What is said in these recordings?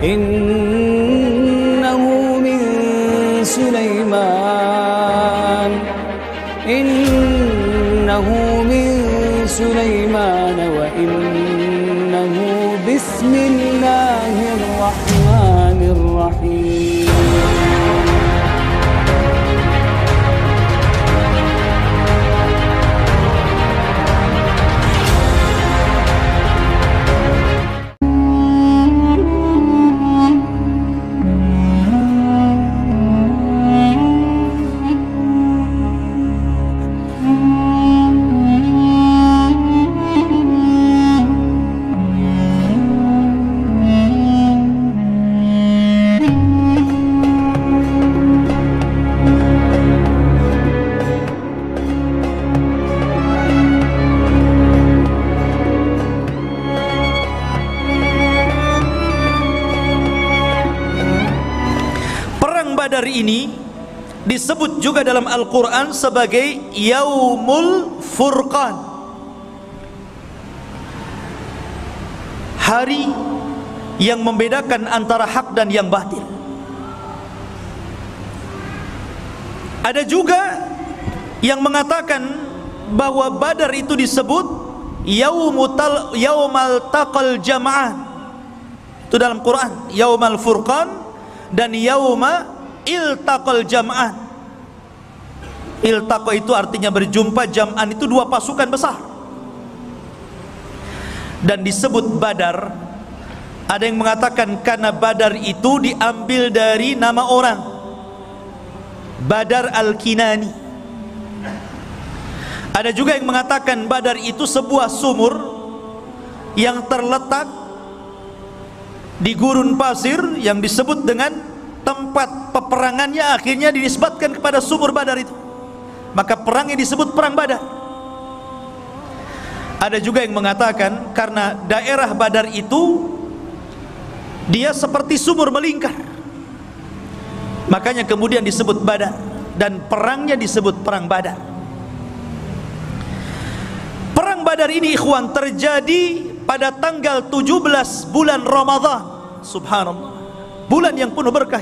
innahu min Sulaiman wa innahu bismillahirrahmanirrahim. Badar ini disebut juga dalam Al-Quran sebagai Yaumul Furqan, hari yang membedakan antara hak dan yang batil. Ada juga yang mengatakan bahwa Badar itu disebut Yaumal Taqal Jama'an, itu dalam Quran, Yaumal Furqan dan Yauma Iltaqal Jam'an. Iltaqa itu artinya berjumpa, jam'an itu dua pasukan besar. Dan disebut Badar, ada yang mengatakan karena Badar itu diambil dari nama orang, Badar Al-Kinani. Ada juga yang mengatakan Badar itu sebuah sumur yang terletak di gurun pasir yang disebut dengan tempat peperangannya, akhirnya dinisbatkan kepada sumur Badar itu. Maka perangnya disebut perang Badar. Ada juga yang mengatakan karena daerah Badar itu dia seperti sumur melingkar, makanya kemudian disebut Badar, dan perangnya disebut perang Badar. Perang Badar ini ikhwan terjadi pada tanggal 17 bulan Ramadan. Subhanallah, bulan yang penuh berkah,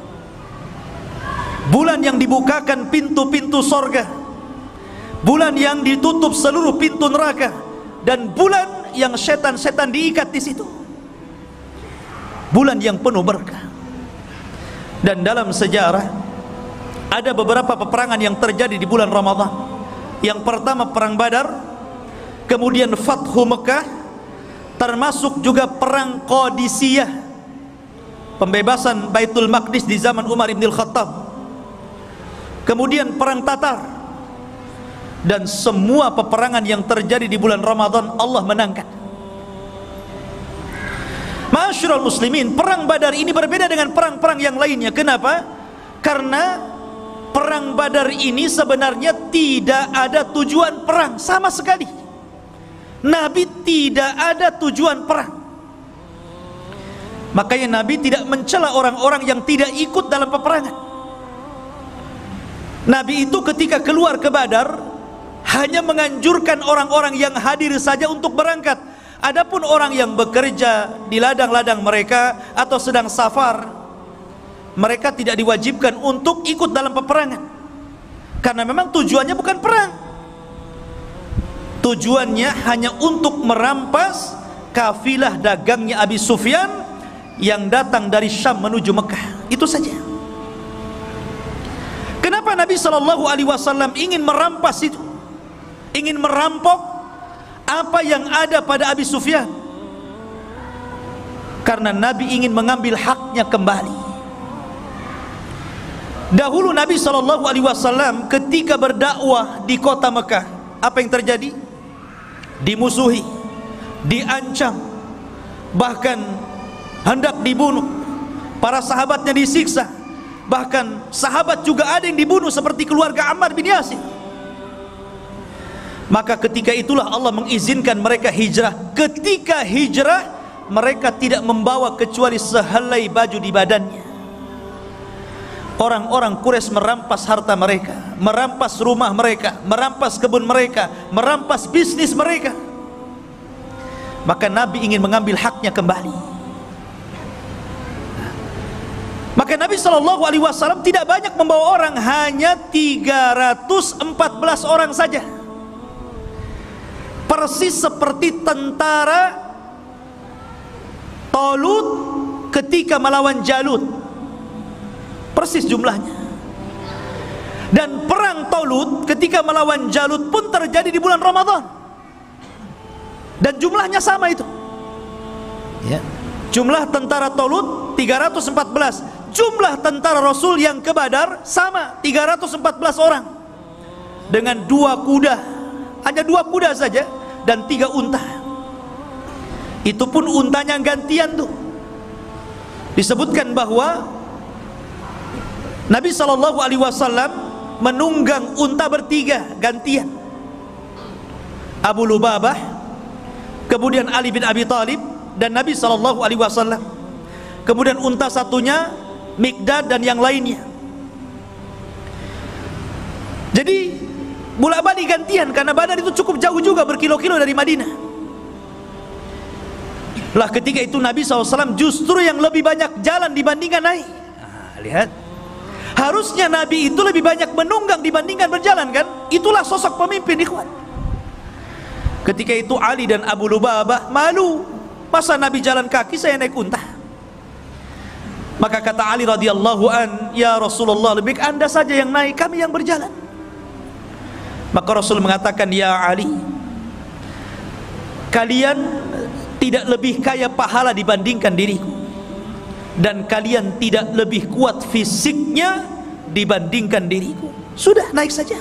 bulan yang dibukakan pintu-pintu sorga, bulan yang ditutup seluruh pintu neraka, dan bulan yang setan-setan diikat di situ. Bulan yang penuh berkah. Dan dalam sejarah ada beberapa peperangan yang terjadi di bulan Ramadan. Yang pertama perang Badar, kemudian Fathu Mekah, termasuk juga perang Qadisiyah, pembebasan Baitul Maqdis di zaman Umar ibn Khattab, kemudian perang Tatar, dan semua peperangan yang terjadi di bulan Ramadan Allah menangkan. Ma'asyiral muslimin, perang Badar ini berbeda dengan perang-perang yang lainnya. Kenapa? Karena perang Badar ini sebenarnya tidak ada tujuan perang sama sekali. Nabi tidak ada tujuan perang. Makanya Nabi tidak mencela orang-orang yang tidak ikut dalam peperangan. Nabi itu ketika keluar ke Badar hanya menganjurkan orang-orang yang hadir saja untuk berangkat. Adapun orang yang bekerja di ladang-ladang mereka atau sedang safar, mereka tidak diwajibkan untuk ikut dalam peperangan, karena memang tujuannya bukan perang. Tujuannya hanya untuk merampas kafilah dagangnya Abi Sufyan yang datang dari Syam menuju Mekah. Itu saja. Kenapa Nabi SAW ingin merampas itu, ingin merampok apa yang ada pada Abi Sufyan? Karena Nabi ingin mengambil haknya kembali. Dahulu Nabi SAW ketika berdakwah di kota Mekah, apa yang terjadi? Dimusuhi, diancam, bahkan hendak dibunuh. Para sahabatnya disiksa, bahkan sahabat juga ada yang dibunuh seperti keluarga Ammar bin Yasir. Maka ketika itulah Allah mengizinkan mereka hijrah. Ketika hijrah, mereka tidak membawa kecuali sehelai baju di badannya. Orang-orang Quraisy merampas harta mereka, merampas rumah mereka, merampas kebun mereka, merampas bisnis mereka. Maka Nabi ingin mengambil haknya kembali. Maka Nabi SAW tidak banyak membawa orang, hanya 314 orang saja. Persis seperti tentara Talut ketika melawan Jalut, persis jumlahnya. Dan perang Talut ketika melawan Jalut pun terjadi di bulan Ramadan, dan jumlahnya sama itu ya. Jumlah tentara Talut 314, jumlah tentara Rasul yang ke Badar sama 314 orang, dengan 2 kuda, hanya 2 kuda saja, dan 3 unta. Itu pun untanya gantian tuh. Disebutkan bahwa Nabi SAW menunggang unta bertiga gantian. Abu Lubabah, kemudian Ali bin Abi Thalib, dan Nabi SAW. Kemudian unta satunya Mikdad dan yang lainnya. Jadi bolak-balik gantian, karena Badar itu cukup jauh juga, berkilo-kilo dari Madinah. Lah ketika itu Nabi SAW justru yang lebih banyak jalan dibandingkan naik. Lihat, harusnya Nabi itu lebih banyak menunggang dibandingkan berjalan, kan? Itulah sosok pemimpin, ikhwan. Ketika itu Ali dan Abu Lubabah malu, masa Nabi jalan kaki, saya naik unta. Maka kata Ali radhiyallahu an, ya Rasulullah, lebih baik Anda saja yang naik, kami yang berjalan. Maka Rasul mengatakan, ya Ali, kalian tidak lebih kaya pahala dibandingkan diriku, dan kalian tidak lebih kuat fisiknya dibandingkan diriku. Sudah, naik saja.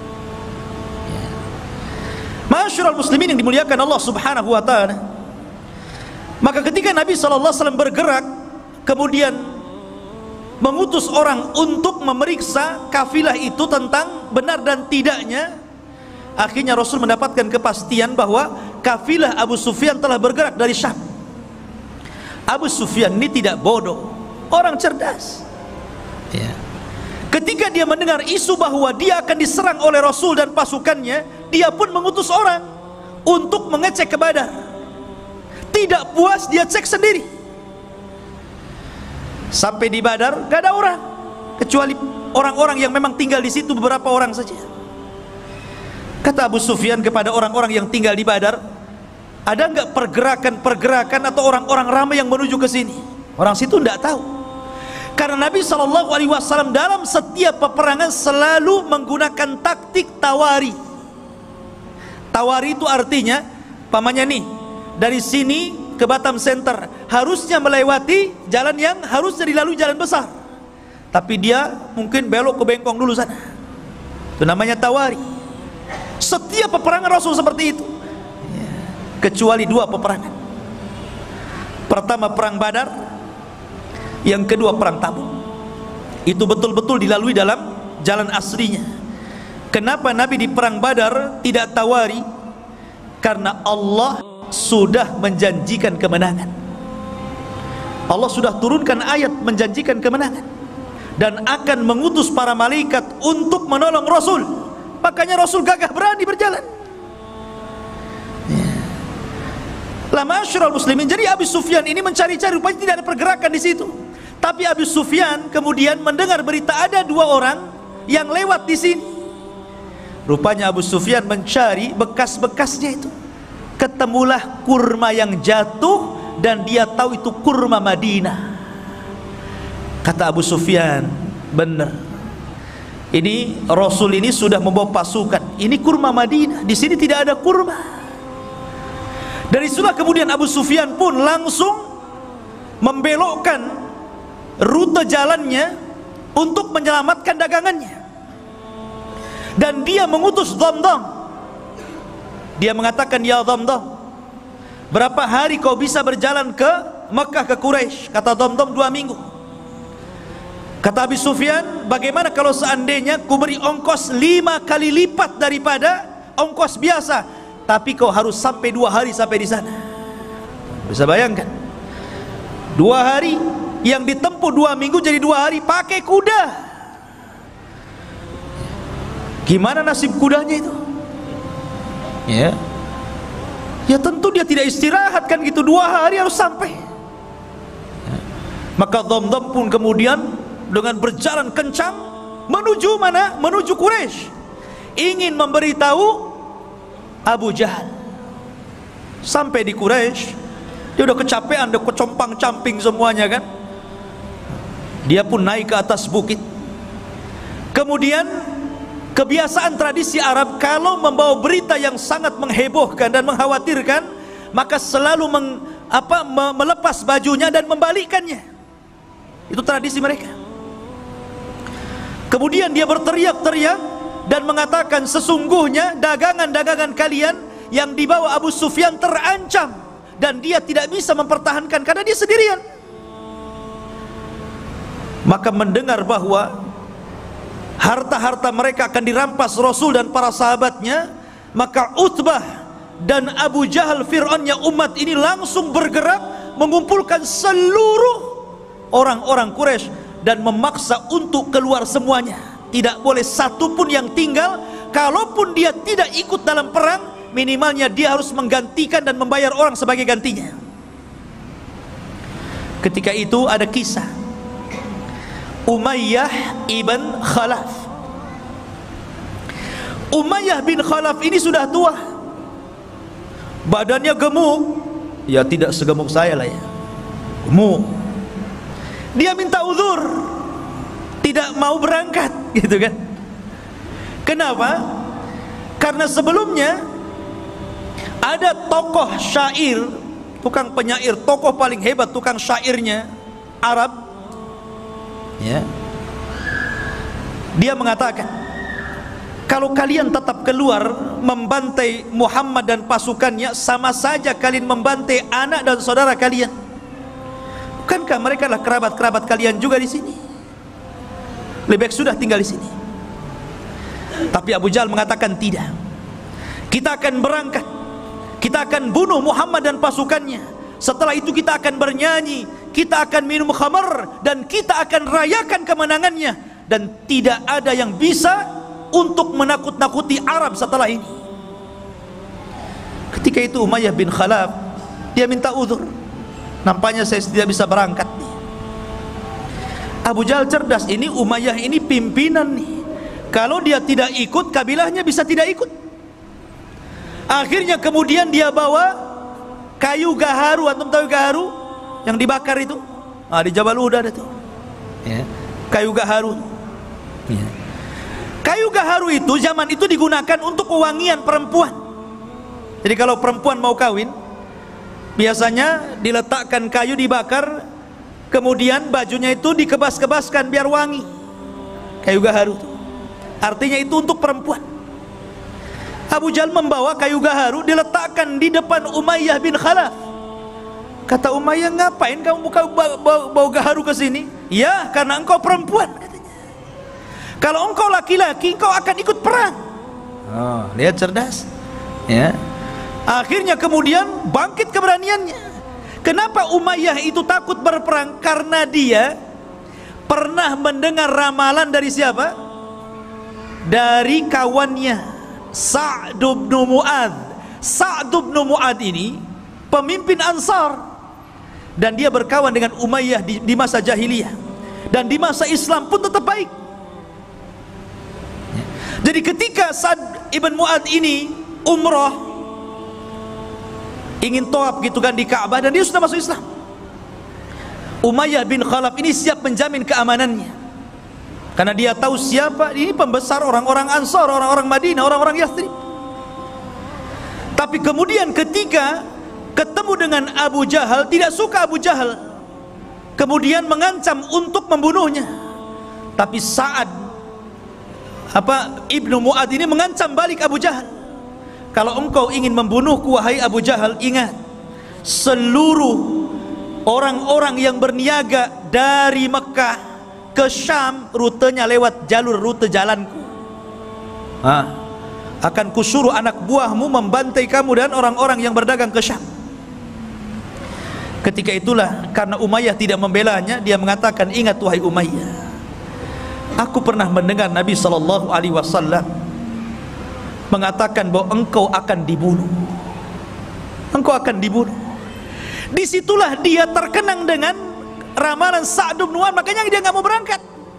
Ma'asyiral muslimin yang dimuliakan Allah Subhanahu wa ta'ala. Maka ketika Nabi SAW bergerak, kemudian mengutus orang untuk memeriksa kafilah itu tentang benar dan tidaknya, akhirnya Rasul mendapatkan kepastian bahwa kafilah Abu Sufyan telah bergerak dari Syam. Abu Sufyan ini tidak bodoh, orang cerdas ya. Ketika dia mendengar isu bahwa dia akan diserang oleh Rasul dan pasukannya, dia pun mengutus orang untuk mengecek ke Badar. Tidak puas, dia cek sendiri. Sampai di Badar gak ada orang, kecuali orang-orang yang memang tinggal di situ, beberapa orang saja. Kata Abu Sufyan kepada orang-orang yang tinggal di Badar, ada nggak pergerakan atau orang-orang ramai yang menuju ke sini? Orang situ tidak tahu, karena Nabi SAW dalam setiap peperangan selalu menggunakan taktik tawari. Tawari itu artinya, pamannya nih, dari sini ke Batam Center harusnya melewati jalan yang harusnya dilalui jalan besar, tapi dia mungkin belok ke Bengkong dulu sana. Itu namanya tawari. Setiap peperangan Rasul seperti itu, kecuali 2 peperangan. Pertama perang Badar, yang kedua perang Tabuk. Itu betul-betul dilalui dalam jalan aslinya. Kenapa Nabi di perang Badar tidak tawari? Karena Allah sudah menjanjikan kemenangan. Allah sudah turunkan ayat menjanjikan kemenangan, dan akan mengutus para malaikat untuk menolong Rasul. Makanya Rasul gagah berani berjalan. Lah ma'asyiral muslimin, jadi Abu Sufyan ini mencari-cari, rupanya tidak ada pergerakan di situ. Tapi Abu Sufyan kemudian mendengar berita ada 2 orang yang lewat di sini. Rupanya Abu Sufyan mencari bekas-bekasnya itu. Ketemulah kurma yang jatuh, dan dia tahu itu kurma Madinah. Kata Abu Sufyan, benar, ini Rasul ini sudah membawa pasukan. Ini kurma Madinah, di sini tidak ada kurma. Dari situlah kemudian Abu Sufyan pun langsung membelokkan rute jalannya untuk menyelamatkan dagangannya. Dan dia mengutus Dhamdam. Dia mengatakan, ya Dhamdam, berapa hari kau bisa berjalan ke Mekah, ke Quraisy? Kata Dhamdam, 2 minggu. Kata Abu Sufyan, bagaimana kalau seandainya ku beri ongkos 5 kali lipat daripada ongkos biasa, tapi kau harus sampai 2 hari sampai di sana. Bisa bayangkan, 2 hari yang ditempuh 2 minggu jadi 2 hari pakai kuda. Gimana nasib kudanya itu? Ya, ya tentu dia tidak istirahat kan gitu, 2 hari harus sampai. Maka Dhamdam pun kemudian dengan berjalan kencang menuju mana? Menuju Quraisy, ingin memberitahu Abu Jahal. Sampai di Quraisy, dia udah kecapean, udah kecompang-camping semuanya kan. Dia pun naik ke atas bukit. Kemudian kebiasaan tradisi Arab, kalau membawa berita yang sangat menghebohkan dan mengkhawatirkan, maka selalu melepas bajunya dan membalikkannya. Itu tradisi mereka. Kemudian dia berteriak-teriak dan mengatakan, sesungguhnya dagangan-dagangan kalian yang dibawa Abu Sufyan terancam dan dia tidak bisa mempertahankan karena dia sendirian. Maka mendengar bahwa harta-harta mereka akan dirampas Rasul dan para sahabatnya, maka Utbah dan Abu Jahal, Fir'aunnya umat ini, langsung bergerak mengumpulkan seluruh orang-orang Quraisy dan memaksa untuk keluar semuanya. Tidak boleh satu pun yang tinggal. Kalaupun dia tidak ikut dalam perang, minimalnya dia harus menggantikan dan membayar orang sebagai gantinya. Ketika itu ada kisah Umayyah ibn Khalaf. Umayyah bin Khalaf ini sudah tua, badannya gemuk, ya tidak segemuk saya lah ya, gemuk. Dia minta uzur, tidak mau berangkat gitu kan. Kenapa? Karena sebelumnya ada tokoh syair, tukang penyair, tokoh paling hebat, tukang syairnya Arab ya. Dia mengatakan, kalau kalian tetap keluar membantai Muhammad dan pasukannya, sama saja kalian membantai anak dan saudara kalian. Bukankah mereka adalah kerabat-kerabat kalian juga di sini? Lebih baik sudah tinggal di sini. Tapi Abu Jahal mengatakan tidak. Kita akan berangkat. Kita akan bunuh Muhammad dan pasukannya. Setelah itu kita akan bernyanyi, kita akan minum khamar, dan kita akan rayakan kemenangannya. Dan tidak ada yang bisa untuk menakut-nakuti Arab setelah ini. Ketika itu Umayyah bin Khalaf, dia minta uzur. Nampaknya saya tidak bisa berangkat nih. Abu Jahal cerdas, ini Umayyah ini pimpinan nih. Kalau dia tidak ikut, kabilahnya bisa tidak ikut. Akhirnya kemudian dia bawa kayu gaharu. Antum tahu gaharu yang dibakar itu? Di Jabal Uhud ada tuh ya, kayu gaharu ya. Kayu gaharu itu zaman itu digunakan untuk pewangian perempuan. Jadi kalau perempuan mau kawin, biasanya diletakkan kayu dibakar, kemudian bajunya itu dikebas-kebaskan biar wangi. Kayu gaharu itu artinya itu untuk perempuan. Abu Jahal membawa kayu gaharu, diletakkan di depan Umayyah bin Khalaf. Kata Umayyah, ngapain kamu bawa gaharu ke sini? Ya, karena engkau perempuan, katanya. Kalau engkau laki-laki, engkau akan ikut perang. Oh, lihat cerdas ya. Akhirnya kemudian bangkit keberaniannya. Kenapa Umayyah itu takut berperang? Karena dia pernah mendengar ramalan dari siapa? Dari kawannya Sa'd bin Mu'adz. Sa'd bin Mu'adz ini pemimpin Ansar, dan dia berkawan dengan Umayyah di masa jahiliyah, dan di masa Islam pun tetap baik. Jadi ketika Sa'd ibn Mu'adz ini umrah, ingin tawaf gitu kan di Ka'bah, dan dia sudah masuk Islam, Umayyah bin Khalaf ini siap menjamin keamanannya. Karena dia tahu siapa ini pembesar orang-orang Ansar, orang-orang Madinah, orang-orang Yathrib. Tapi kemudian ketika ketemu dengan Abu Jahal, tidak suka Abu Jahal, kemudian mengancam untuk membunuhnya. Tapi Sa'ad Ibnu Mu'adz ini mengancam balik Abu Jahal, kalau engkau ingin membunuhku wahai Abu Jahal, ingat, seluruh orang-orang yang berniaga dari Mekah ke Syam, rutenya lewat jalur rute jalanku. Akan kusuruh anak buahmu membantai kamu dan orang-orang yang berdagang ke Syam. Ketika itulah, karena Umayyah tidak membelanya, dia mengatakan, ingat wahai Umayyah, aku pernah mendengar Nabi SAW mengatakan bahwa engkau akan dibunuh. Engkau akan dibunuh. Disitulah dia terkenang dengan ramalan Sa'd bin Mu'adz, makanya dia nggak mau berangkat.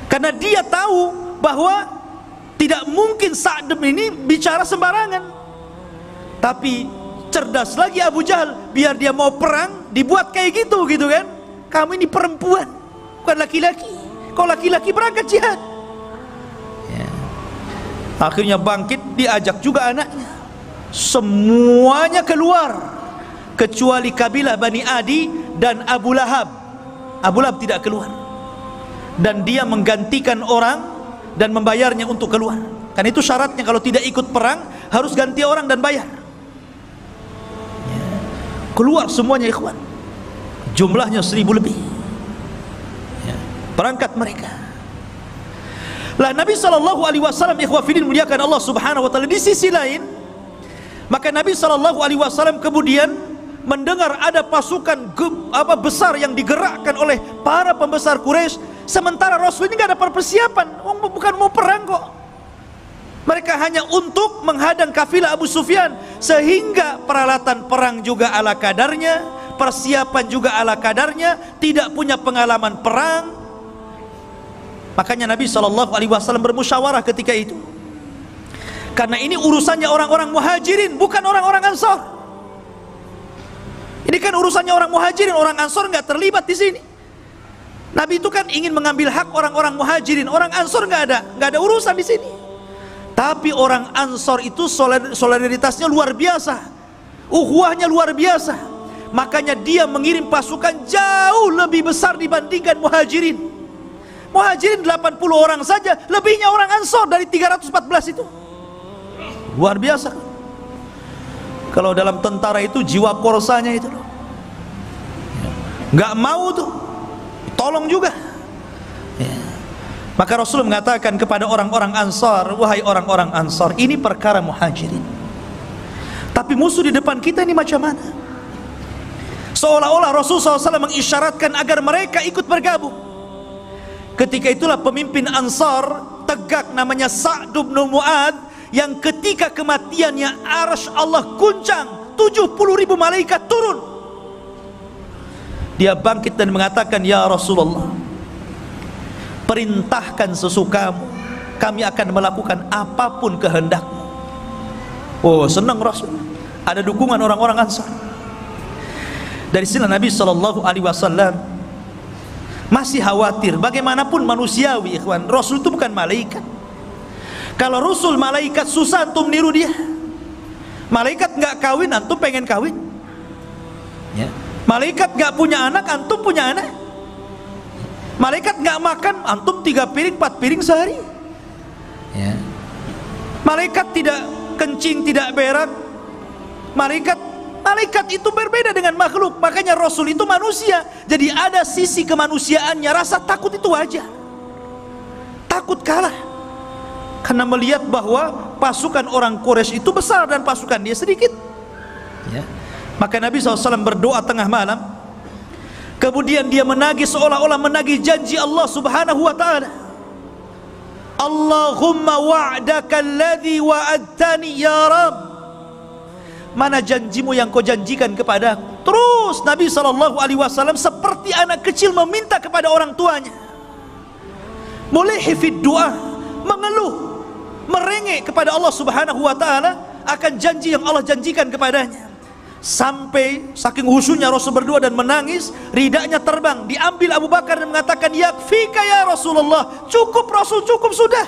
Karena dia tahu bahwa tidak mungkin Sa'd ini bicara sembarangan. Tapi cerdas lagi Abu Jahal, biar dia mau perang dibuat kayak gitu kan. Kamu ini perempuan, bukan laki-laki. Kau laki-laki berangkat jihad. Ya. Akhirnya bangkit, diajak juga anaknya. Semuanya keluar kecuali kabilah Bani Adi dan Abu Lahab. Abu Lahab tidak keluar, dan dia menggantikan orang dan membayarnya untuk keluar. Kan itu syaratnya, kalau tidak ikut perang harus ganti orang dan bayar. Ya. Keluar semuanya ikhwan, jumlahnya 1000 lebih. Ya. Berangkat mereka. Lah Nabi SAW ikhwafidin muliakan Allah subhanahu wa ta'ala, di sisi lain maka Nabi SAW kemudian mendengar ada pasukan besar yang digerakkan oleh para pembesar Quraisy, sementara Rasul ini tidak ada persiapan, bukan mau perang kok. Mereka hanya untuk menghadang kafilah Abu Sufyan, sehingga peralatan perang juga ala kadarnya, persiapan juga ala kadarnya, tidak punya pengalaman perang. Makanya Nabi SAW bermusyawarah ketika itu, karena ini urusannya orang-orang muhajirin, bukan orang-orang ansor. Ini kan urusannya orang muhajirin, orang ansor nggak terlibat di sini. Nabi itu kan ingin mengambil hak orang-orang muhajirin, orang ansor nggak ada urusan di sini. Tapi orang ansor itu solidaritasnya luar biasa, ukhuwahnya luar biasa. Makanya dia mengirim pasukan jauh lebih besar dibandingkan muhajirin. Muhajirin 80 orang saja, lebihnya orang ansor dari 314 itu. Luar biasa. Kalau dalam tentara itu jiwa korsanya itu loh, nggak mau tuh tolong juga. Ya. Maka Rasul mengatakan kepada orang-orang Ansar, wahai orang-orang Ansar, ini perkara muhajirin, tapi musuh di depan kita ini macam mana? Seolah-olah Rasul SAW mengisyaratkan agar mereka ikut bergabung. Ketika itulah pemimpin Ansar tegak, namanya Sa'd bin Mu'adz, yang ketika kematiannya arsy Allah guncang, 70.000 malaikat turun. Dia bangkit dan mengatakan, ya Rasulullah, perintahkan sesukamu, kami akan melakukan apapun kehendakmu. Oh, senang Rasul, ada dukungan orang-orang Ansar. Dari sini Nabi SAW masih khawatir. Bagaimanapun manusiawi ikhwan, Rasul itu bukan malaikat. Kalau Rasul malaikat susah antum niru dia. Malaikat nggak kawin, antum pengen kawin. Ya. Malaikat nggak punya anak, antum punya anak. Malaikat nggak makan, antum 3 piring 4 piring sehari. Ya. Malaikat tidak kencing, tidak berak. Malaikat itu berbeda dengan makhluk. Makanya Rasul itu manusia, jadi ada sisi kemanusiaannya. Rasa takut itu wajar. Takut kalah karena melihat bahwa pasukan orang Quraisy itu besar dan pasukan dia sedikit. Ya. Maka Nabi SAW berdoa tengah malam, kemudian dia menagih, seolah-olah menagih janji Allah Subhanahu wa ta'ala. Allahumma wa'daka alladhi wa'adtani ya Rabb, mana janjimu yang kau janjikan kepadaku. Terus Nabi SAW seperti anak kecil meminta kepada orang tuanya, mulihi fid du'a, mengeluh, merengek kepada Allah Subhanahu wa ta'ala akan janji yang Allah janjikan kepadanya. Sampai saking khusyuknya Rasul berdoa dan menangis, ridanya terbang, diambil Abu Bakar dan mengatakan, yakfika ya Rasulullah, cukup Rasul, cukup sudah.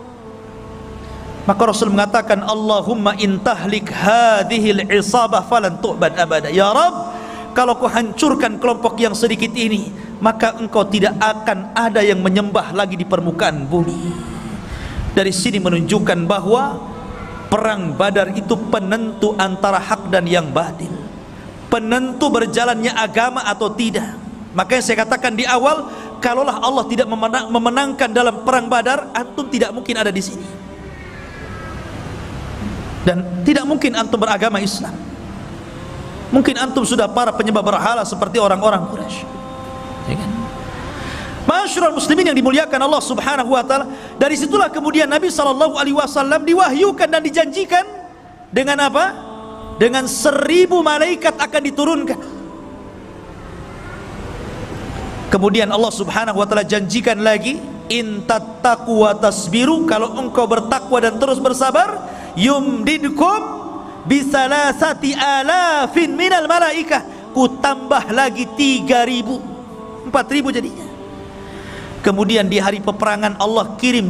Maka Rasul mengatakan, Allahumma intahlik hadhil isabah falan tu'bad abada. Ya Rabb, kalau kau hancurkan kelompok yang sedikit ini, maka engkau tidak akan ada yang menyembah lagi di permukaan bumi. Dari sini menunjukkan bahwa perang Badar itu penentu antara hak dan yang batil, penentu berjalannya agama atau tidak. Makanya saya katakan di awal, kalaulah Allah tidak memenangkan dalam perang Badar, antum tidak mungkin ada di sini, dan tidak mungkin antum beragama Islam. Mungkin antum sudah para penyembah berhala seperti orang-orang Quraisy, ya kan? Masyarul muslimin yang dimuliakan Allah Subhanahu wa ta'ala. Dari situlah kemudian Nabi SAW diwahyukan dan dijanjikan dengan apa? Dengan 1000 malaikat akan diturunkan. Kemudian Allah Subhanahu wa ta'ala janjikan lagi in tattaqu wa tasbiru, kalau engkau bertakwa dan terus bersabar, yumdidkum bisalasati alafin minal malaikah, ku tambah lagi 3.000, 4.000 jadinya. Kemudian di hari peperangan Allah kirim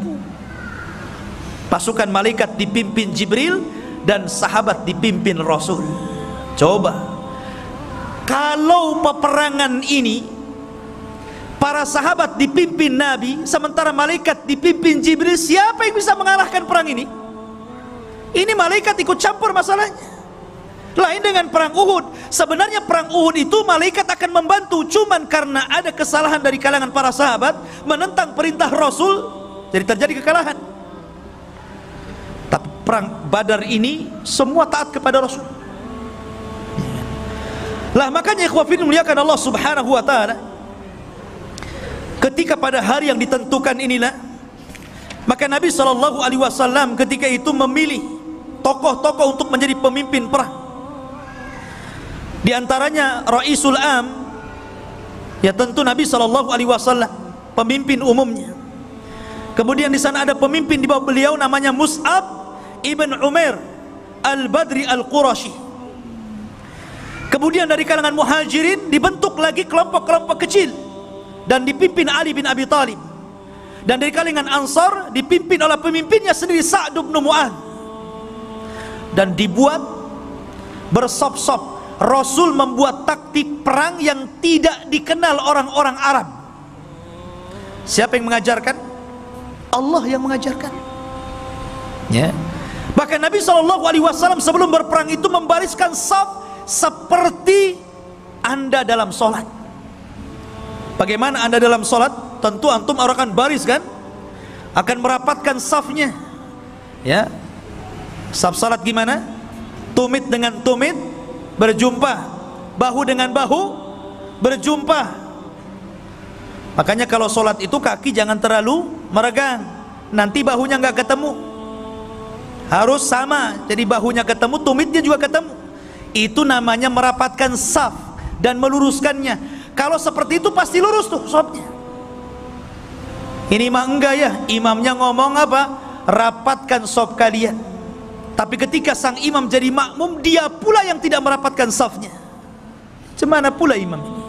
5.000 pasukan malaikat dipimpin Jibril dan sahabat dipimpin Rasul. Coba kalau peperangan ini para sahabat dipimpin Nabi, sementara malaikat dipimpin Jibril, siapa yang bisa mengalahkan perang ini? Ini malaikat ikut campur masalahnya. Lain dengan perang Uhud. Sebenarnya perang Uhud itu malaikat akan membantu, cuman karena ada kesalahan dari kalangan para sahabat menentang perintah Rasul, jadi terjadi kekalahan. Tapi perang Badar ini semua taat kepada Rasul. Lah makanya ikhwafidin muliakan Allah Subhanahu wa taala, ketika pada hari yang ditentukan inilah, maka Nabi SAW ketika itu memilih tokoh-tokoh untuk menjadi pemimpin perang. Di antaranya Raisul Am, ya tentu Nabi SAW, pemimpin umumnya. Kemudian di sana ada pemimpin di bawah beliau namanya Mus'ab ibn Umair Al-Badri Al-Qurashi. Kemudian dari kalangan Muhajirin dibentuk lagi kelompok-kelompok kecil dan dipimpin Ali bin Abi Thalib. Dan dari kalangan Ansar dipimpin oleh pemimpinnya sendiri Sa'd bin Mu'adz. Dan dibuat bersop-sop. Rasul membuat taktik perang yang tidak dikenal orang-orang Arab. Siapa yang mengajarkan? Allah yang mengajarkan. Ya. Bahkan Nabi SAW sebelum berperang itu membariskan saf seperti Anda dalam sholat. Bagaimana Anda dalam sholat? Tentu antum akan baris kan? Akan merapatkan safnya. Ya. Saf salat gimana? Tumit dengan tumit berjumpa, bahu dengan bahu berjumpa. Makanya kalau sholat itu kaki jangan terlalu meregang, nanti bahunya nggak ketemu. Harus sama, jadi bahunya ketemu, tumitnya juga ketemu. Itu namanya merapatkan saf dan meluruskannya. Kalau seperti itu pasti lurus tuh safnya. Ini mah enggak ya, imamnya ngomong apa? Rapatkan saf kalian. Tapi ketika sang imam jadi makmum, dia pula yang tidak merapatkan safnya. Cemana pula imam ini?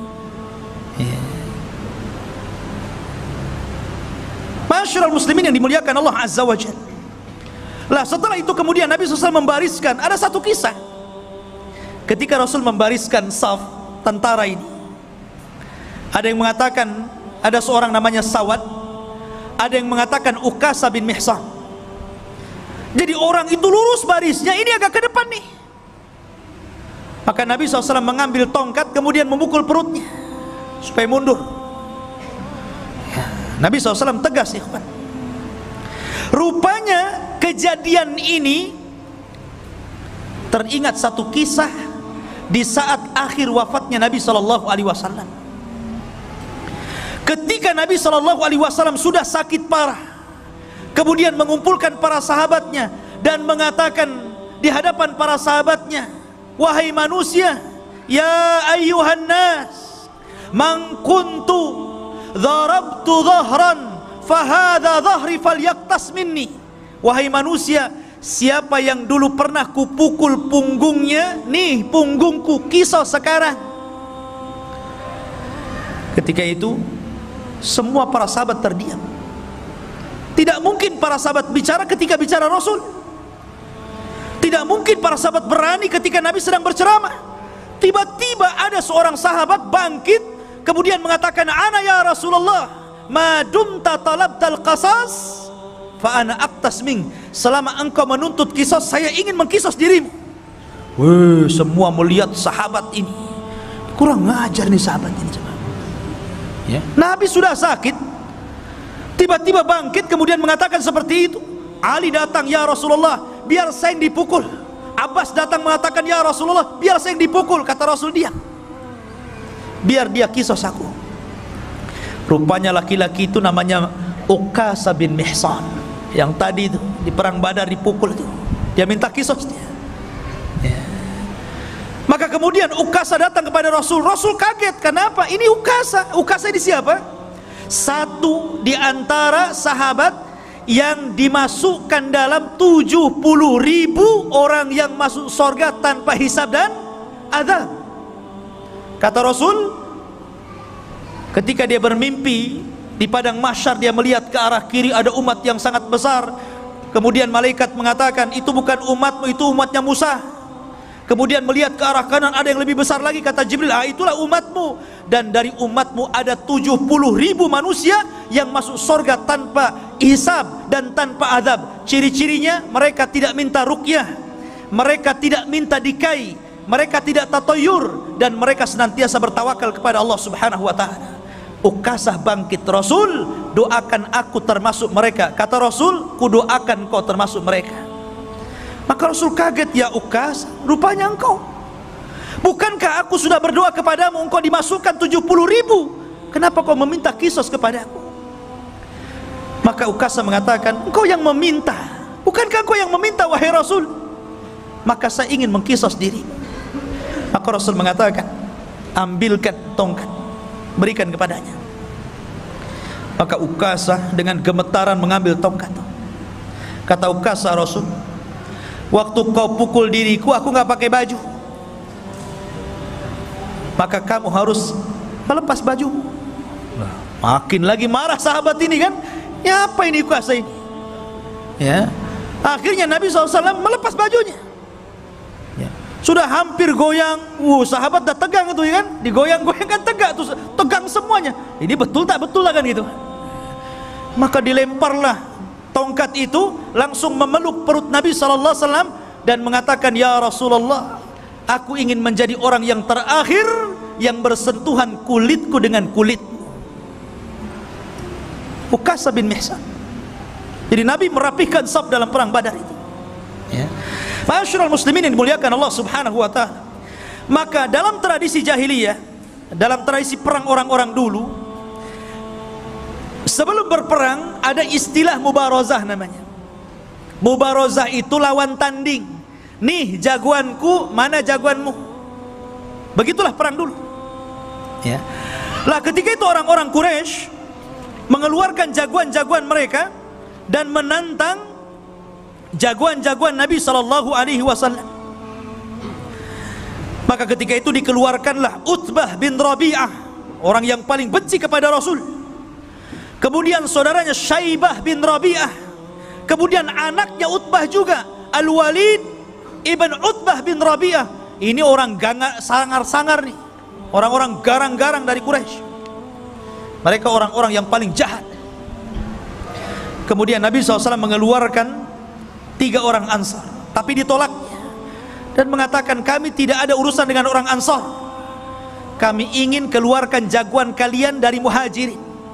Masyarul muslimin yang dimuliakan Allah Azza wa Jalla. Lah setelah itu kemudian Nabi SAW membariskan. Ada satu kisah ketika Rasul membariskan saf tentara ini. Ada yang mengatakan ada seorang namanya Sawad, ada yang mengatakan Ukasa bin Mihsan. Jadi orang itu lurus barisnya, ini agak ke depan nih. Maka Nabi SAW mengambil tongkat kemudian memukul perutnya supaya mundur. Nabi SAW tegas, ikhwan. Rupanya kejadian ini teringat satu kisah di saat akhir wafatnya Nabi SAW. Ketika Nabi SAW sudah sakit parah, kemudian mengumpulkan para sahabatnya dan mengatakan di hadapan para sahabatnya, wahai manusia, ya ayyuhan nas, man kuntu dharabtu dhahran fahadha dhahri falyaqtas minni. Wahai manusia, siapa yang dulu pernah kupukul punggungnya, nih punggungku, kisah sekarang. Ketika itu semua para sahabat terdiam. Tidak mungkin para sahabat bicara ketika bicara Rasul. Tidak mungkin para sahabat berani ketika Nabi sedang berceramah. Tiba-tiba ada seorang sahabat bangkit kemudian mengatakan, ana ya Rasulullah, ma dumta talabtal qasas fa ana aqtas ming. Selama engkau menuntut kisos, saya ingin mengkisos dirimu. Wih, semua melihat sahabat ini. Kurang ngajar nih sahabat ini. Ya. Nabi sudah sakit, tiba-tiba bangkit kemudian mengatakan seperti itu. Ali datang, ya Rasulullah, biar saya yang dipukul. Abbas datang mengatakan, ya Rasulullah, biar saya yang dipukul. Kata Rasul, diam, biar dia kisos aku. Rupanya laki-laki itu namanya Ukasa bin Mihsan, yang tadi itu di perang Badar dipukul itu. Dia minta kisos dia. Ya. Maka kemudian Ukasa datang kepada Rasul. Rasul kaget, kenapa? Ini Ukasa. Ukasa ini siapa? satu di antara sahabat yang dimasukkan dalam 70.000 orang yang masuk surga tanpa hisab dan azab. Kata Rasul, ketika dia bermimpi di padang mahsyar, dia melihat ke arah kiri ada umat yang sangat besar. Kemudian malaikat mengatakan, itu bukan umatmu, itu umatnya Musa. Kemudian melihat ke arah kanan, ada yang lebih besar lagi. Kata Jibril, itulah umatmu. Dan dari umatmu ada 70.000 manusia yang masuk surga tanpa hisab dan tanpa azab. Ciri-cirinya, mereka tidak minta ruqyah, mereka tidak minta dikai, mereka tidak tatayur, dan mereka senantiasa bertawakal kepada Allah Subhanahu wa ta'ala. Ukasah bangkit, Rasul, doakan aku termasuk mereka. Kata Rasul, ku doakan kau termasuk mereka. Maka Rasul kaget, ya Ukasah, rupanya engkau. Bukankah aku sudah berdoa kepadamu, engkau dimasukkan 70.000? Kenapa kau meminta kisos kepadaku? Maka Ukasah mengatakan, engkau yang meminta. Bukankah engkau yang meminta, wahai Rasul? Maka saya ingin mengkisos diri. Maka Rasul mengatakan, ambilkan tongkat, berikan kepadanya. Maka Ukasah dengan gemetaran mengambil tongkat. Kata Ukasah, Rasul, waktu kau pukul diriku, aku nggak pakai baju, maka kamu harus melepas baju. Makin lagi marah sahabat ini kan, ya apa ini Ukasah ini? Ya, akhirnya Nabi SAW melepas bajunya. Sudah hampir goyang, sahabat dah tegang itu ya kan, digoyang-goyang kan tegak tuh, tegang semuanya. Ini betul tak betul lah kan gitu. Maka dilemparlah tongkat itu, langsung memeluk perut Nabi SAW dan mengatakan, ya Rasulullah, aku ingin menjadi orang yang terakhir yang bersentuhan kulitku dengan kulitmu. Ukasah bin Mihsan. Jadi Nabi merapihkan saf dalam perang Badar itu. Ya. Ma'asyiral muslimin yang dimuliakan Allah Subhanahu wa ta'ala. Maka dalam tradisi jahiliyah, dalam tradisi perang orang-orang dulu, sebelum berperang ada istilah mubarazah namanya. Mubarazah itu lawan tanding. Nih jagoanku, mana jagoanmu. Begitulah perang dulu. Ya. Lah ketika itu orang-orang Quraisy mengeluarkan jagoan-jagoan mereka dan menantang jagoan-jagoan Nabi SAW. Maka ketika itu dikeluarkanlah Utbah bin Rabi'ah, orang yang paling benci kepada Rasul. Kemudian saudaranya Syaibah bin Rabi'ah. Kemudian anaknya Utbah juga, Al-Walid ibn Utbah bin Rabi'ah. Ini orang sangar-sangar nih, orang-orang garang-garang dari Quraisy. Mereka orang-orang yang paling jahat. Kemudian Nabi SAW mengeluarkan 3 orang Ansar, tapi ditolaknya dan mengatakan, kami tidak ada urusan dengan orang Ansar, kami ingin keluarkan jagoan kalian dari Muhajirin.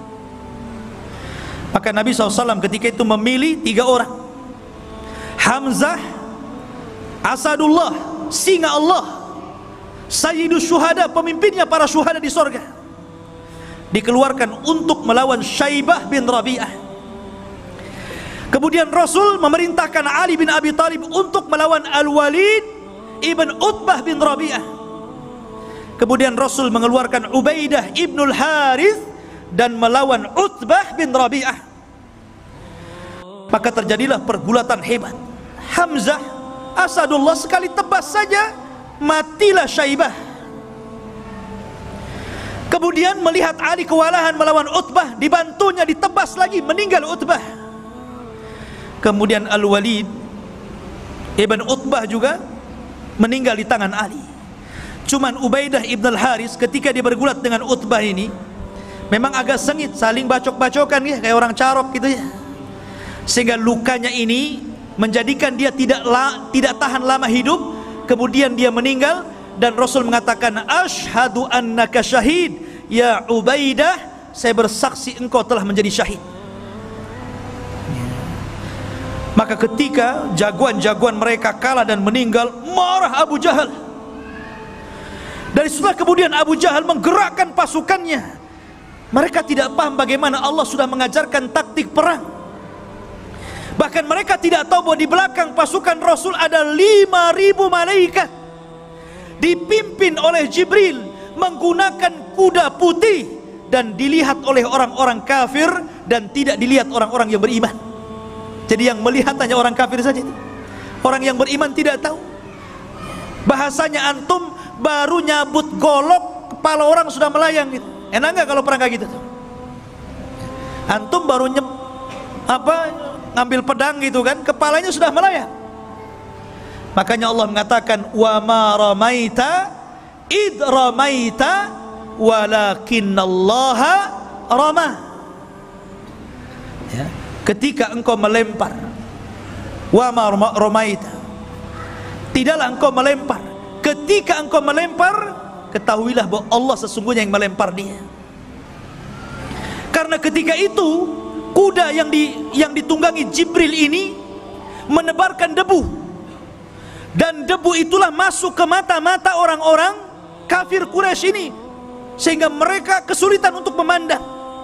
Maka Nabi SAW ketika itu memilih 3 orang, Hamzah, Asadullah, singa Allah, Sayyidus Syuhada, pemimpinnya para syuhada di sorga, dikeluarkan untuk melawan Syaibah bin Rabi'ah. Kemudian Rasul memerintahkan Ali bin Abi Thalib untuk melawan Al-Walid ibn Utbah bin Rabi'ah. Kemudian Rasul mengeluarkan Ubaidah ibnul Harith dan melawan Utbah bin Rabi'ah. Maka terjadilah pergulatan hebat. Hamzah, Asadullah, sekali tebas saja matilah Syaibah. Kemudian melihat Ali kewalahan melawan Utbah, dibantunya ditebas lagi, meninggal Utbah. Kemudian Al-Walid ibn Utbah juga meninggal di tangan Ali. Cuman Ubaidah ibn al-Haris ketika dia bergulat dengan Utbah ini memang agak sengit, saling bacok-bacokan ya, kayak orang carok gitu ya. Sehingga lukanya ini menjadikan dia tidak tahan lama hidup. Kemudian dia meninggal dan Rasul mengatakan, asyhadu annaka syahid ya Ubaidah, saya bersaksi engkau telah menjadi syahid. Maka ketika jagoan-jagoan mereka kalah dan meninggal, marah Abu Jahal. Dari setelah kemudian Abu Jahal menggerakkan pasukannya. Mereka tidak paham bagaimana Allah sudah mengajarkan taktik perang. Bahkan mereka tidak tahu bahwa di belakang pasukan Rasul ada 5.000 malaikat, dipimpin oleh Jibril, menggunakan kuda putih dan dilihat oleh orang-orang kafir dan tidak dilihat orang-orang yang beriman. Jadi yang melihat hanya orang kafir saja. Orang yang beriman tidak tahu. Bahasanya antum baru nyabut golok, kepala orang sudah melayang gitu. Enak nggak kalau perang kayak gitu tuh? Antum baru ngambil pedang gitu kan, kepalanya sudah melayang. Makanya Allah mengatakan wa ma ramaita id ramaita walakinnallaha rama. Ya, ketika engkau melempar, wa ma ramaita, tidaklah engkau melempar. Ketika engkau melempar, ketahuilah bahwa Allah sesungguhnya yang melempar dia. Karena ketika itu kuda yang ditunggangi Jibril ini menebarkan debu. Dan debu itulah masuk ke mata-mata orang-orang kafir Quraisy ini, sehingga mereka kesulitan untuk memandang.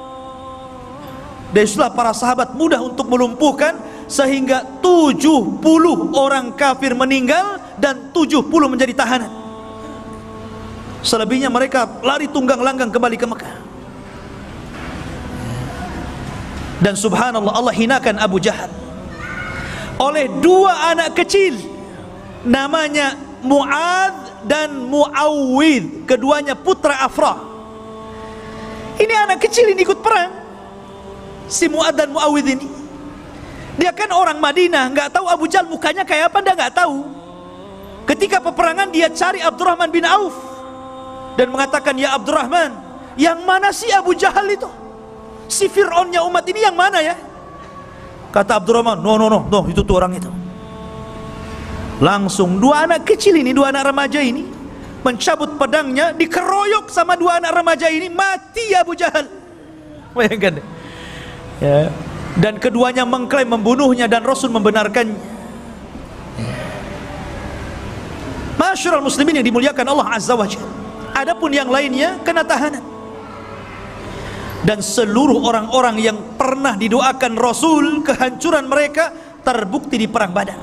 Dan itulah para sahabat mudah untuk melumpuhkan, sehingga 70 orang kafir meninggal dan 70 menjadi tahanan. Selebihnya mereka lari tunggang langgang kembali ke Mekah. Dan subhanallah, Allah hinakan Abu Jahal oleh dua anak kecil, namanya Mu'adz dan Mu'awwidh, keduanya putra Afra. Ini anak kecil ini ikut perang, si Mu'adz dan Mu'awwidh ini. Dia kan orang Madinah, nggak tahu Abu Jahal mukanya kayak apa, dia nggak tahu. Ketika peperangan dia cari Abdurrahman bin Auf dan mengatakan, ya Abdurrahman, yang mana sih Abu Jahal itu? Si Fir'aunnya umat ini yang mana ya? Kata Abdurrahman, no, itu tuh orang itu. Langsung dua anak kecil ini, dua anak remaja ini mencabut pedangnya, dikeroyok sama dua anak remaja ini, mati Abu Jahal. Bayangkan ya. Dan keduanya mengklaim membunuhnya dan Rasul membenarkannya. Masyarul muslimin yang dimuliakan Allah Azza wa Jalla. Adapun yang lainnya kena tahanan. Dan seluruh orang-orang yang pernah didoakan Rasul kehancuran mereka terbukti di perang Badar.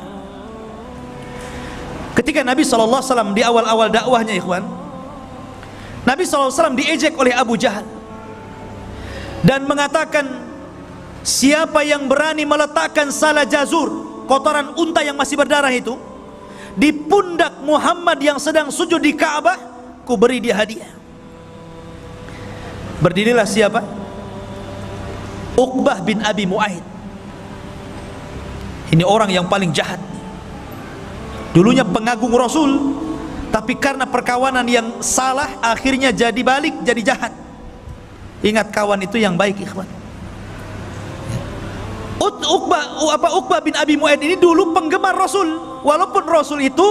Ketika Nabi SAW di awal-awal dakwahnya, ikhwan, Nabi SAW diejek oleh Abu Jahal dan mengatakan, siapa yang berani meletakkan salah jazur, kotoran unta yang masih berdarah itu, di pundak Muhammad yang sedang sujud di Ka'bah, ku beri dia hadiah. Berdirilah siapa? Uqbah bin Abi Mu'aid. Ini orang yang paling jahat. Dulunya pengagung Rasul, tapi karena perkawanan yang salah akhirnya jadi balik, jadi jahat. Ingat, kawan itu yang baik, ikhwan. Uqbah bin Abi Mu'aid ini dulu penggemar Rasul, walaupun Rasul itu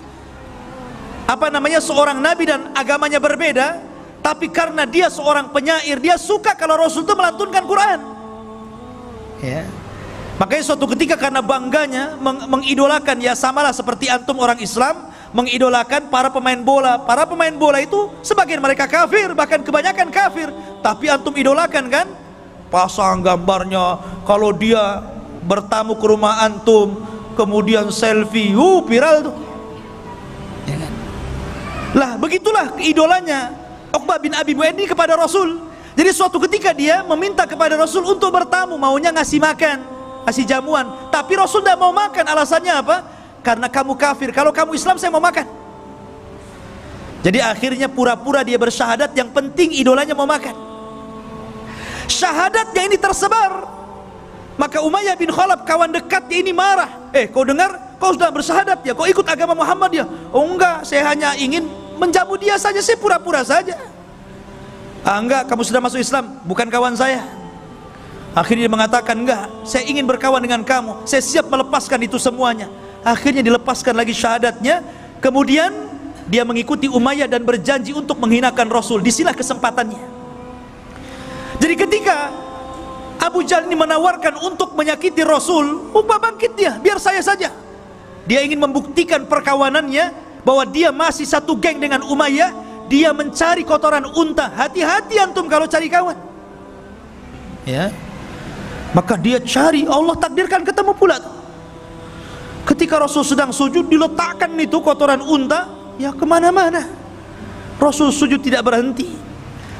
seorang nabi dan agamanya berbeda, tapi karena dia seorang penyair, dia suka kalau Rasul itu melantunkan Quran. Ya. Makanya suatu ketika karena bangganya mengidolakan, ya samalah seperti antum orang Islam mengidolakan para pemain bola. Para pemain bola itu sebagian mereka kafir, bahkan kebanyakan kafir, tapi antum idolakan kan? Pasang gambarnya, kalau dia bertamu ke rumah antum, kemudian selfie, viral tuh. Ya kan? Lah begitulah idolanya Uqbah bin Abi Mu'aid ini kepada Rasul. Jadi suatu ketika dia meminta kepada Rasul untuk bertamu, maunya ngasih makan, ngasih jamuan, tapi Rasul tidak mau makan. Alasannya apa? Karena kamu kafir, kalau kamu Islam saya mau makan. Jadi akhirnya pura-pura dia bersyahadat, yang penting idolanya mau makan. Syahadatnya ini tersebar, maka Umayyah bin Khalaf, kawan dekatnya ini marah. Kau dengar, kau sudah bersyahadat ya, kau ikut agama Muhammad ya? Oh enggak, saya hanya ingin menjamu dia saja, saya pura-pura saja. Enggak, kamu sudah masuk Islam, bukan kawan saya. Akhirnya dia mengatakan, enggak, saya ingin berkawan dengan kamu, saya siap melepaskan itu semuanya. Akhirnya dilepaskan lagi syahadatnya. Kemudian dia mengikuti Umayyah dan berjanji untuk menghinakan Rasul. Disinilah kesempatannya. Jadi ketika Abu Jahal ini menawarkan untuk menyakiti Rasul, bangkit dia, biar saya saja. Dia ingin membuktikan perkawanannya, bahwa dia masih satu geng dengan Umayyah. Dia mencari kotoran unta. Hati-hati antum kalau cari kawan, ya. Maka dia cari, Allah takdirkan ketemu pula tuh. Ketika Rasul sedang sujud, diletakkan itu kotoran unta, ya kemana-mana. Rasul sujud tidak berhenti.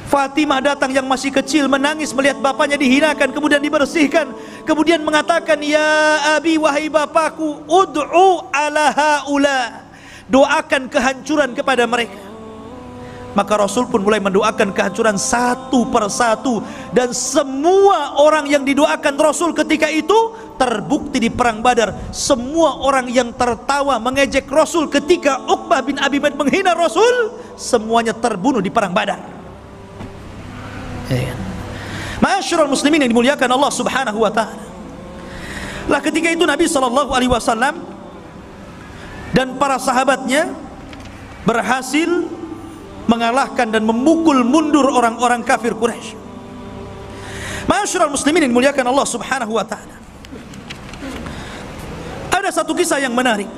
Fatimah datang yang masih kecil, menangis melihat bapaknya dihinakan, kemudian dibersihkan, kemudian mengatakan, ya abi, wahai bapakku, ud'u ala haula, doakan kehancuran kepada mereka. Maka Rasul pun mulai mendoakan kehancuran satu persatu, dan semua orang yang didoakan Rasul ketika itu terbukti di perang Badar. Semua orang yang tertawa mengejek Rasul ketika Uqbah bin Abi Mu'ayth menghina Rasul, semuanya terbunuh di perang Badar. Ma'asyiral muslimin yang dimuliakan Allah Subhanahu wa taala. Lah ketika itu Nabi sallallahu alaihi wasallam dan para sahabatnya berhasil mengalahkan dan memukul mundur orang-orang kafir Quraisy. Ma'asyiral muslimin yang dimuliakan Allah Subhanahu wa taala. Ada satu kisah yang menarik.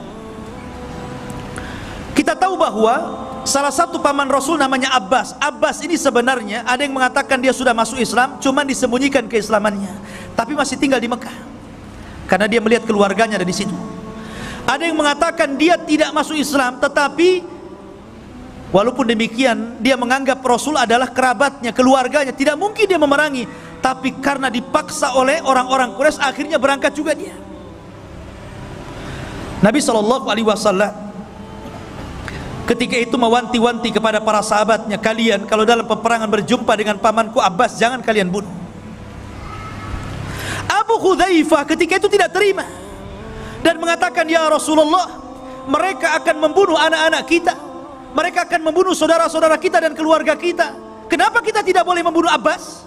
Kita tahu bahwa salah satu paman Rasul namanya Abbas. Abbas ini sebenarnya ada yang mengatakan dia sudah masuk Islam, cuman disembunyikan keislamannya, tapi masih tinggal di Mekah karena dia melihat keluarganya ada di situ. Ada yang mengatakan dia tidak masuk Islam, tetapi walaupun demikian dia menganggap Rasul adalah kerabatnya, keluarganya, tidak mungkin dia memerangi, tapi karena dipaksa oleh orang-orang Quraisy akhirnya berangkat juga dia. Nabi SAW ketika itu mewanti-wanti kepada para sahabatnya, kalian kalau dalam peperangan berjumpa dengan pamanku Abbas, jangan kalian bunuh. Abu Hudzaifah ketika itu tidak terima dan mengatakan, ya Rasulullah, mereka akan membunuh anak-anak kita, mereka akan membunuh saudara-saudara kita dan keluarga kita, kenapa kita tidak boleh membunuh Abbas?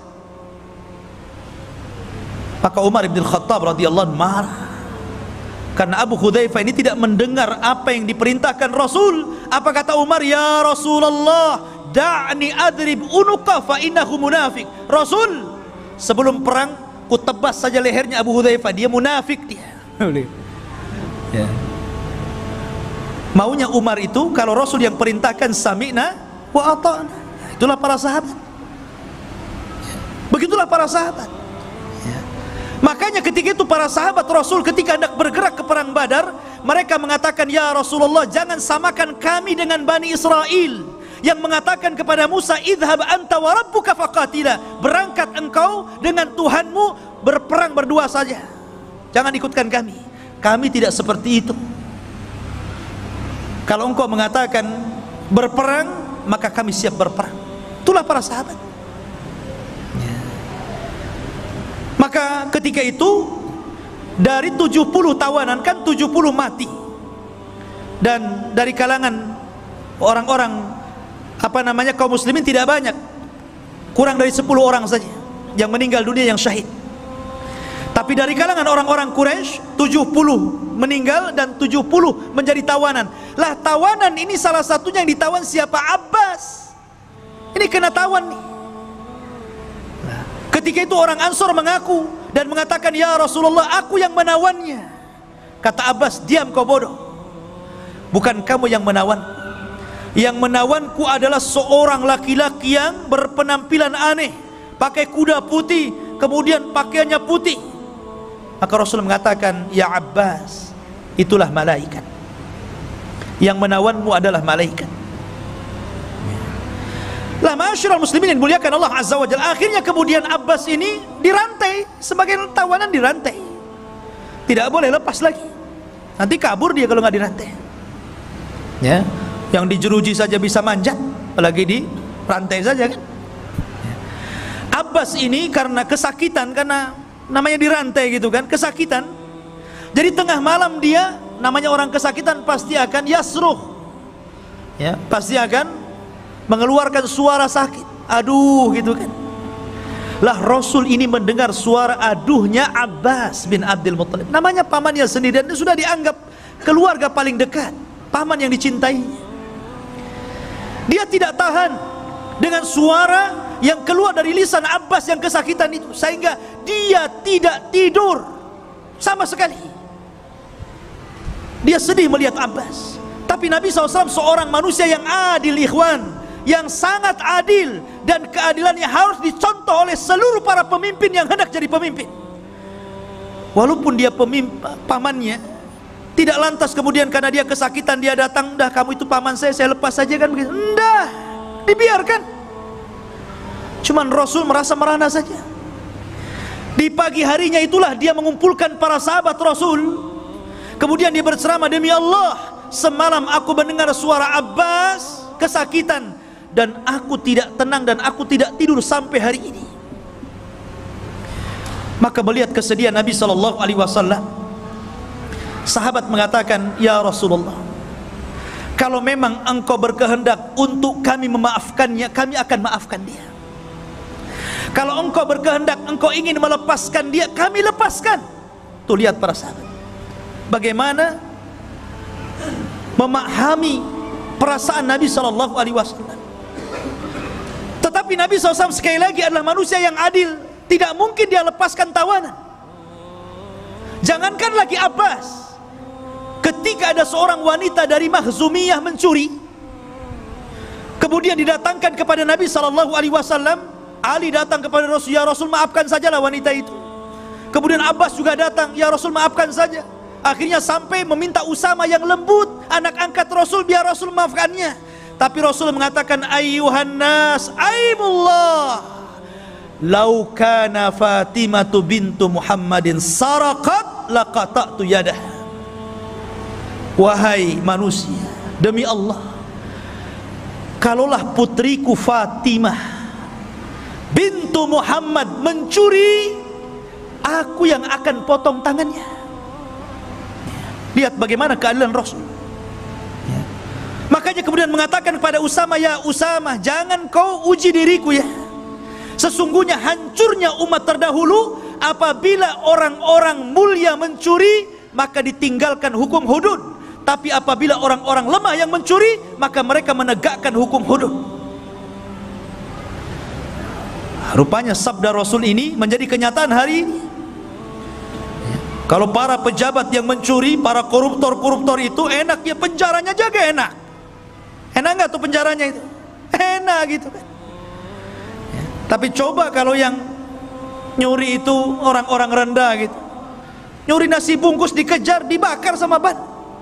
Maka Umar bin Khattab radhiyallahu anhu marah karena Abu Hudzaifah ini tidak mendengar apa yang diperintahkan Rasul. Apa kata Umar? Ya Rasulullah, da'ni adrib unuqa fa innahu munafik. Rasul, sebelum perang ku tebas saja lehernya Abu Hudzaifah, dia munafik dia. Ya. Maunya Umar itu kalau Rasul yang perintahkan sami'na wa ata'na. Itulah para sahabat. Begitulah para sahabat. Makanya ketika itu para sahabat Rasul ketika hendak bergerak ke perang Badar, mereka mengatakan, ya Rasulullah, jangan samakan kami dengan Bani Israel yang mengatakan kepada Musa, idhab anta wa rabbuka faqatila, berangkat engkau dengan Tuhanmu berperang berdua saja, jangan ikutkan kami. Kami tidak seperti itu. Kalau engkau mengatakan berperang, maka kami siap berperang. Itulah para sahabat. Maka ketika itu dari 70 tawanan, kan 70 mati, dan dari kalangan orang-orang kaum muslimin tidak banyak, kurang dari 10 orang saja yang meninggal dunia, yang syahid. Tapi dari kalangan orang-orang Quraisy 70 meninggal dan 70 menjadi tawanan. Lah tawanan ini salah satunya yang ditawan siapa? Abbas. Ini kena tawan nih. Ketika itu orang Ansor mengaku dan mengatakan, ya Rasulullah, aku yang menawannya. Kata Abbas, diam kau bodoh, bukan kamu yang menawan. Yang menawanku adalah seorang laki-laki yang berpenampilan aneh, pakai kuda putih, kemudian pakaiannya putih. Maka Rasul mengatakan, ya Abbas, itulah malaikat. Yang menawanmu adalah malaikat. Lah ma'asyiral muslimin yang dimuliakan Allah Azza wa Jalla, akhirnya kemudian Abbas ini dirantai, sebagai tawanan dirantai, tidak boleh lepas lagi, nanti kabur dia kalau nggak dirantai. Ya, yang dijeruji saja bisa manjat, apalagi di rantai saja kan. Abbas ini karena kesakitan, karena namanya dirantai gitu kan, kesakitan. Jadi tengah malam dia, namanya orang kesakitan pasti akan yasruh, ya, pasti akan mengeluarkan suara sakit, aduh gitu kan. Lah Rasul ini mendengar suara aduhnya Abbas bin Abdul Muttalib, namanya pamannya sendiri, dan sudah dianggap keluarga paling dekat, paman yang dicintainya. Dia tidak tahan dengan suara yang keluar dari lisan Abbas yang kesakitan itu, sehingga dia tidak tidur sama sekali. Dia sedih melihat Abbas. Tapi Nabi SAW seorang manusia yang adil, ikhwan, yang sangat adil, dan keadilannya harus dicontoh oleh seluruh para pemimpin yang hendak jadi pemimpin. Walaupun dia pamannya, tidak lantas kemudian karena dia kesakitan dia datang, dah kamu itu paman saya lepas saja kan begitu. Enggak, dibiarkan. Cuman Rasul merasa merana saja. Di pagi harinya itulah dia mengumpulkan para sahabat Rasul. Kemudian dia berceramah, demi Allah, semalam aku mendengar suara Abbas kesakitan dan aku tidak tenang dan aku tidak tidur sampai hari ini. Maka melihat kesedihan Nabi SAW, sahabat mengatakan, ya Rasulullah, kalau memang engkau berkehendak untuk kami memaafkannya, kami akan maafkan dia. Kalau engkau berkehendak, engkau ingin melepaskan dia, kami lepaskan. Tuh lihat para sahabat, bagaimana memahami perasaan Nabi SAW. Tetapi Nabi SAW sekali lagi adalah manusia yang adil. Tidak mungkin dia lepaskan tawanan. Jangankan lagi Abbas, ketika ada seorang wanita dari Makhzumiyah mencuri, kemudian didatangkan kepada Nabi SAW, Ali datang kepada Rasul, ya Rasul maafkan sajalah wanita itu. Kemudian Abbas juga datang, ya Rasul maafkan saja. Akhirnya sampai meminta Usama yang lembut, anak angkat Rasul, biar Rasul maafkannya. Tapi Rasul mengatakan, ayyuhan nas, aimullah, lau kana Fatimatu bintu Muhammadin saraqat laqata'tu yadah. Wahai manusia, demi Allah, kalaulah putriku Fatimah bintu Muhammad mencuri, aku yang akan potong tangannya. Lihat bagaimana keadilan Rasul. Makanya kemudian mengatakan kepada Usama, ya Usama, jangan kau uji diriku ya. Sesungguhnya hancurnya umat terdahulu apabila orang-orang mulia mencuri, maka ditinggalkan hukum hudud. Tapi apabila orang-orang lemah yang mencuri, maka mereka menegakkan hukum hudud. Rupanya sabda Rasul ini menjadi kenyataan hari ini. Kalau para pejabat yang mencuri, para koruptor-koruptor itu enak ya, penjaranya jaga enak. Enak nggak tuh penjaranya itu? Enak gitu kan. Tapi coba kalau yang nyuri itu orang-orang rendah gitu, nyuri nasi bungkus dikejar, dibakar sama ban.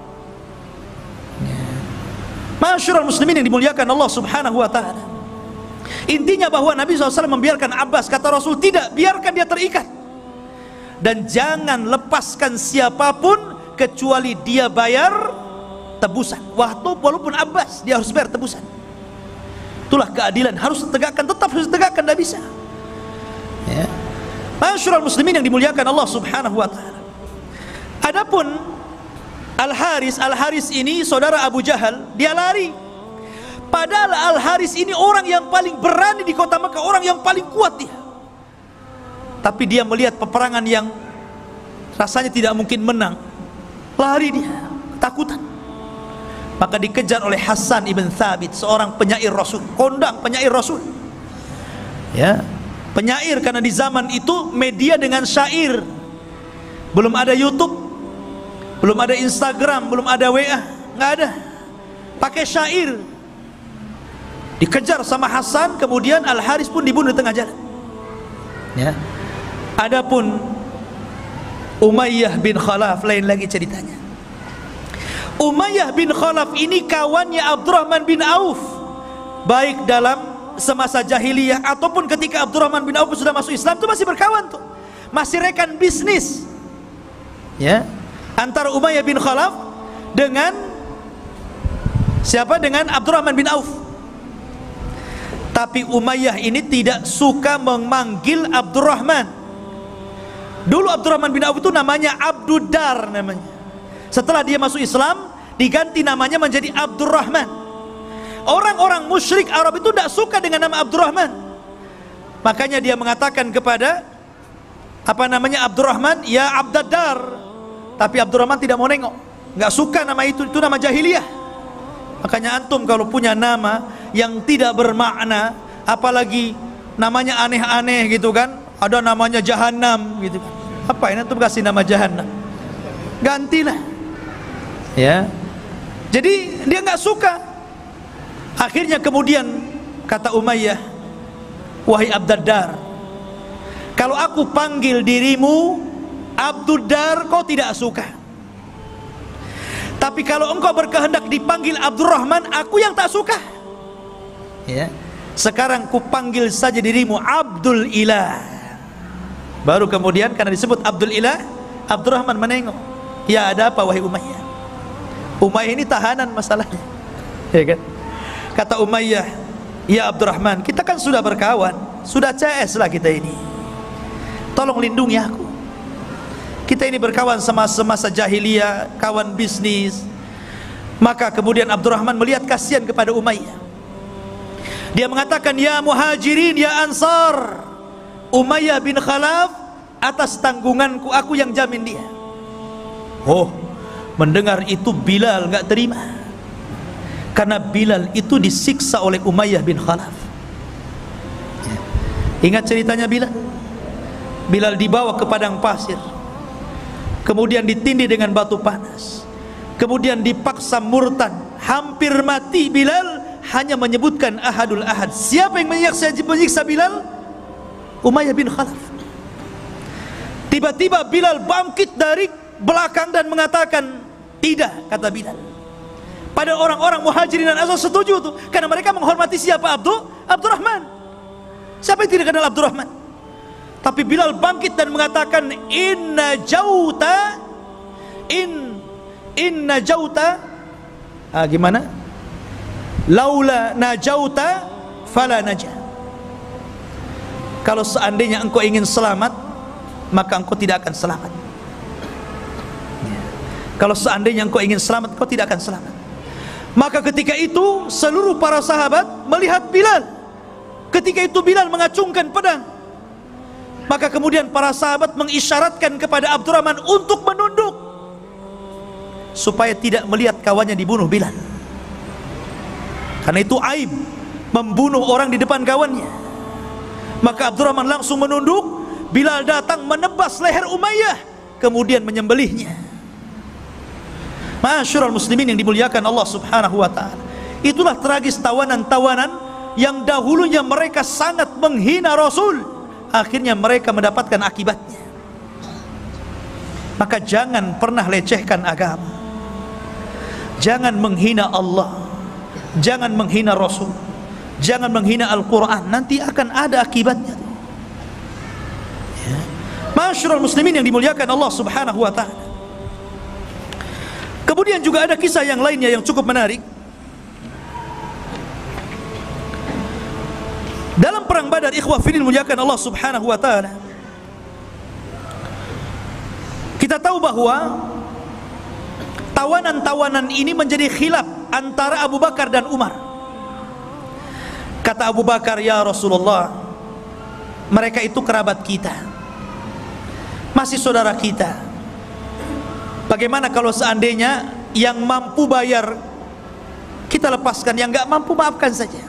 Masyarul muslimin yang dimuliakan Allah Subhanahu wa ta'ala, intinya bahwa Nabi SAW membiarkan Abbas. Kata Rasul, tidak, biarkan dia terikat, dan jangan lepaskan siapapun kecuali dia bayar tebusan. Walaupun Abbas, dia harus bayar tebusan. Itulah keadilan, harus ditegakkan, tetap harus ditegakkan, tidak bisa ya. Masyarul muslimin yang dimuliakan Allah Subhanahu wa ta'ala. Adapun Al-Haris ini saudara Abu Jahal, dia lari. Padahal Al-Haris ini orang yang paling berani di kota Mekah, orang yang paling kuat dia. Tapi dia melihat peperangan yang rasanya tidak mungkin menang, lari dia, takutan. Maka dikejar oleh Hasan ibn Thabit, seorang penyair Rasul, kondang penyair Rasul ya, penyair, karena di zaman itu media dengan syair. Belum ada YouTube, belum ada Instagram, belum ada WA, nggak ada, pakai syair. Dikejar sama Hasan, kemudian Al-Haris pun dibunuh di tengah jalan ya. Adapun Umayyah bin Khalaf lain lagi ceritanya. Umayyah bin Khalaf ini kawannya Abdurrahman bin Auf, baik dalam semasa jahiliyah ataupun ketika Abdurrahman bin Auf sudah masuk Islam, itu masih berkawan tuh, masih rekan bisnis ya, antara Umayyah bin Khalaf dengan siapa? Dengan Abdurrahman bin Auf. Tapi Umayyah ini tidak suka memanggil Abdurrahman. Dulu Abdurrahman bin Auf itu namanya Abduddar namanya. Setelah dia masuk Islam, diganti namanya menjadi Abdurrahman. Orang-orang musyrik Arab itu tidak suka dengan nama Abdurrahman. Makanya dia mengatakan kepada Abdurrahman, ya Abdaddar. Tapi Abdurrahman tidak mau nengok, nggak suka nama itu nama jahiliyah. Makanya antum kalau punya nama yang tidak bermakna, apalagi namanya aneh-aneh gitu kan, ada namanya Jahannam gitu kan, apa ini antum kasih nama Jahannam, gantilah ya. Jadi dia nggak suka. Akhirnya kemudian kata Umayyah, wahai Abdaddar, kalau aku panggil dirimu Abduddar kau tidak suka, tapi kalau engkau berkehendak dipanggil Abdurrahman, aku yang tak suka ya. sekarang ku panggil saja dirimu Abdul Ilah. Baru kemudian karena disebut Abdul Ilah, Abdurrahman menengok. Ya, ada apa wahai Umayyah? Umayyah ini tahanan masalahnya, ya kan? Kata Umayyah, ya Abdurrahman, kita kan sudah berkawan, sudah CS lah kita ini, tolong lindungi aku. Kita ini berkawan semasa jahiliyah, kawan bisnis. Maka kemudian Abdurrahman melihat kasihan kepada Umayyah. Dia mengatakan, ya Muhajirin, ya Ansar, Umayyah bin Khalaf atas tanggunganku, aku yang jamin dia. Oh, mendengar itu Bilal nggak terima, karena Bilal itu disiksa oleh Umayyah bin Khalaf. Ingat ceritanya Bilal? Bilal dibawa ke padang pasir, kemudian ditindih dengan batu panas, kemudian dipaksa murtad, hampir mati. Bilal hanya menyebutkan ahadul ahad. Siapa yang menyiksa Bilal? Umayyah bin Khalaf. Tiba-tiba Bilal bangkit dari belakang dan mengatakan, tidak, kata Bilal. Pada orang-orang Muhajirin dan Ansar setuju tuh, karena mereka menghormati siapa? Abdurrahman. Siapa yang tidak kenal Abdurrahman? Tapi Bilal bangkit dan mengatakan, inna jauta, gimana? Laula najauta fala najah. Kalau seandainya engkau ingin selamat, maka engkau tidak akan selamat. Kalau seandainya engkau ingin selamat, engkau tidak akan selamat. Maka ketika itu seluruh para sahabat melihat Bilal. Ketika itu Bilal mengacungkan pedang. Maka kemudian para sahabat mengisyaratkan kepada Abdurrahman untuk menunduk, supaya tidak melihat kawannya dibunuh Bilal. Karena itu aib membunuh orang di depan kawannya. Maka Abdurrahman langsung menunduk. Bilal datang menebas leher Umayyah, kemudian menyembelihnya. Ma'asyiral muslimin yang dimuliakan Allah Subhanahu wa taala. Itulah tragis tawanan-tawanan yang dahulunya mereka sangat menghina Rasul, akhirnya mereka mendapatkan akibatnya. Maka jangan pernah lecehkan agama. Jangan menghina Allah, jangan menghina Rasul, jangan menghina Al-Quran. Nanti akan ada akibatnya. Ya. Ma'asyiral muslimin yang dimuliakan Allah Subhanahu wa ta'ala. Kemudian juga ada kisah yang lainnya yang cukup menarik. Dalam perang Badar, ikhwah fillah dimuliakan Allah Subhanahu wa ta'ala, kita tahu bahwa tawanan-tawanan ini menjadi khilaf antara Abu Bakar dan Umar. Kata Abu Bakar, ya Rasulullah, mereka itu kerabat kita, masih saudara kita. Bagaimana kalau seandainya yang mampu bayar kita lepaskan, yang nggak mampu maafkan saja?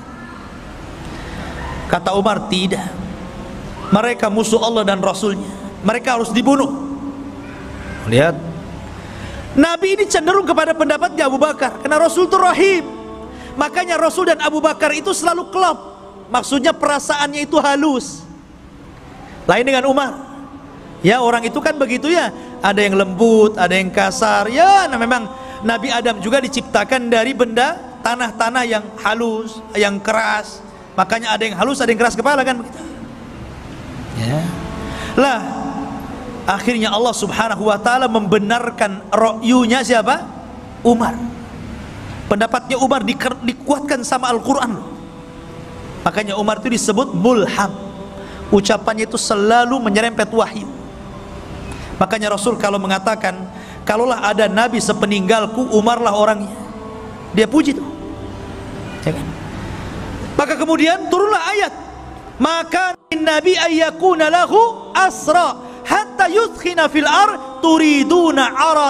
Kata Umar, tidak, mereka musuh Allah dan Rasulnya, mereka harus dibunuh. Lihat, Nabi ini cenderung kepada pendapatnya Abu Bakar, karena Rasul itu rahim. Makanya Rasul dan Abu Bakar itu selalu klop, maksudnya perasaannya itu halus. Lain dengan Umar. Ya, orang itu kan begitu ya, ada yang lembut, ada yang kasar. Ya, nah memang Nabi Adam juga diciptakan dari benda tanah-tanah yang halus, yang keras. Makanya ada yang halus, ada yang keras kepala, kan begitu. Ya. Lah, akhirnya Allah Subhanahu wa ta'ala membenarkan ra'yunya siapa? Umar. Pendapatnya Umar dikuatkan sama Al-Quran. Makanya Umar itu disebut mulham. Ucapannya itu selalu menyerempet wahyu. Makanya Rasul kalau mengatakan, kalaulah ada Nabi sepeninggalku, Umarlah orangnya, dia puji tuh, ya kan? Maka kemudian turunlah ayat, maka Nabi ayyakuna lahu asra hatta yudkhina fil ar turiduna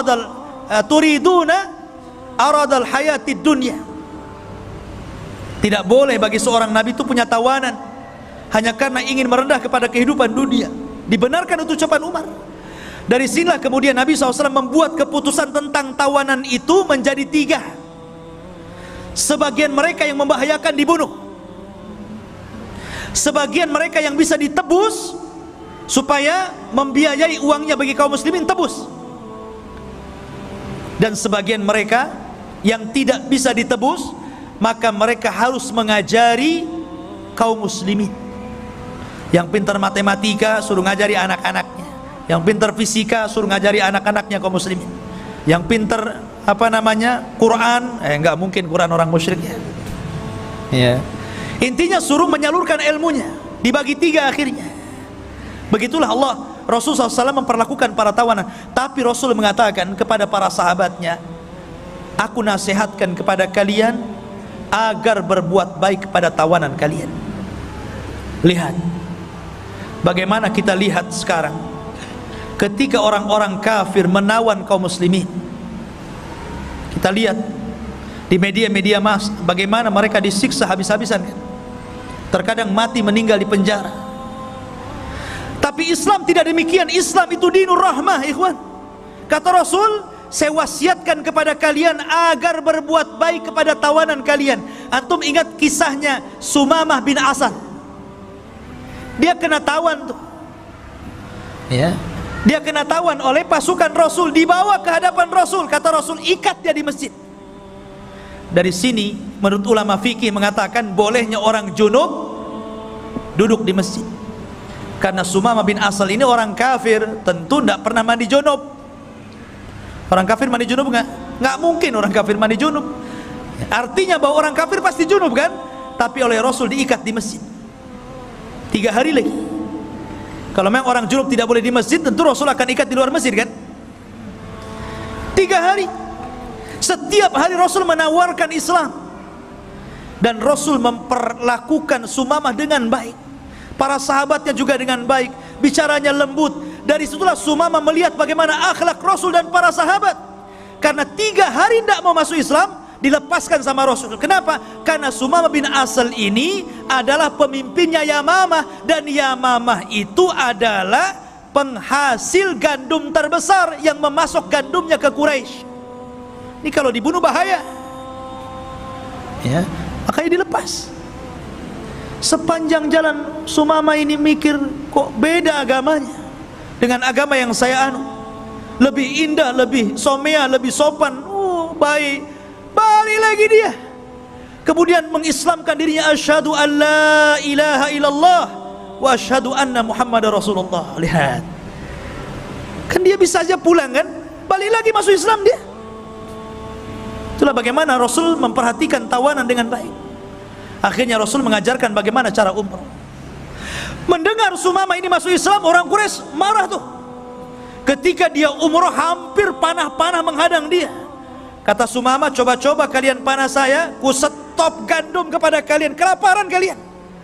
aradal hayatid dunya. Tidak boleh bagi seorang Nabi itu punya tawanan hanya karena ingin merendah kepada kehidupan dunia. Dibenarkan itu ucapan Umar. Dari sinilah kemudian Nabi SAW membuat keputusan tentang tawanan itu menjadi 3. Sebagian mereka yang membahayakan dibunuh, sebagian mereka yang bisa ditebus supaya membiayai uangnya bagi kaum muslimin, tebus. Dan sebagian mereka yang tidak bisa ditebus, maka mereka harus mengajari kaum muslimin. Yang pintar matematika suruh ngajari anak-anaknya, yang pintar fisika suruh ngajari anak-anaknya kaum muslimin. Yang pintar Quran, enggak mungkin Quran orang musyrik ya. Ya. Intinya suruh menyalurkan ilmunya, dibagi 3 akhirnya. Begitulah Rasulullah SAW memperlakukan para tawanan. Tapi Rasul mengatakan kepada para sahabatnya, aku nasihatkan kepada kalian agar berbuat baik kepada tawanan kalian. Lihat bagaimana kita lihat sekarang ketika orang-orang kafir menawan kaum muslimin. Kita lihat di media-media bagaimana mereka disiksa habis-habisan kan? Terkadang mati meninggal di penjara. Tapi Islam tidak demikian. Islam itu dinur rahmah, ikhwan. Kata Rasul, saya wasiatkan kepada kalian agar berbuat baik kepada tawanan kalian. Antum ingat kisahnya Sumamah bin Asal. Dia kena tawan tuh. Ya. Dia kena tawan oleh pasukan Rasul, dibawa ke hadapan Rasul. Kata Rasul, ikat dia di masjid. Dari sini menurut ulama fikih mengatakan bolehnya orang junub duduk di masjid. Karena Sumamah bin Asal ini orang kafir, tentu tidak pernah mandi junub. Orang kafir mandi junub nggak mungkin orang kafir mandi junub. Artinya bahwa orang kafir pasti junub kan? Tapi oleh Rasul diikat di masjid 3 hari lagi. Kalau memang orang junub tidak boleh di masjid, tentu Rasul akan ikat di luar masjid kan? 3 hari. Setiap hari Rasul menawarkan Islam. Dan Rasul memperlakukan Sumamah dengan baik. Para sahabatnya juga dengan baik. Bicaranya lembut. Dari situlah Sumamah melihat bagaimana akhlak Rasul dan para sahabat. Karena 3 hari tidak mau masuk Islam, dilepaskan sama Rasul. Kenapa? Karena Sumamah bin Asal ini adalah pemimpinnya Yamamah. Dan Yamamah itu adalah penghasil gandum terbesar yang memasok gandumnya ke Quraisy. Ini kalau dibunuh bahaya ya, makanya dilepas. Sepanjang jalan Sumamah ini mikir, kok beda agamanya dengan agama yang saya lebih indah, lebih somea, lebih sopan, baik. Balik lagi dia, kemudian mengislamkan dirinya, asyhadu an la ilaha illallah wa asyhadu anna Muhammadar Rasulullah. Lihat, kan dia bisa aja pulang kan, balik lagi masuk Islam dia. Itulah bagaimana Rasul memperhatikan tawanan dengan baik. Akhirnya Rasul mengajarkan bagaimana cara umrah. Mendengar Sumamah ini masuk Islam, orang Quraisy marah tuh. Ketika dia umrah hampir panah-panah menghadang dia. Kata Sumamah, coba-coba kalian panah saya, ku stop gandum kepada kalian, kelaparan kalian.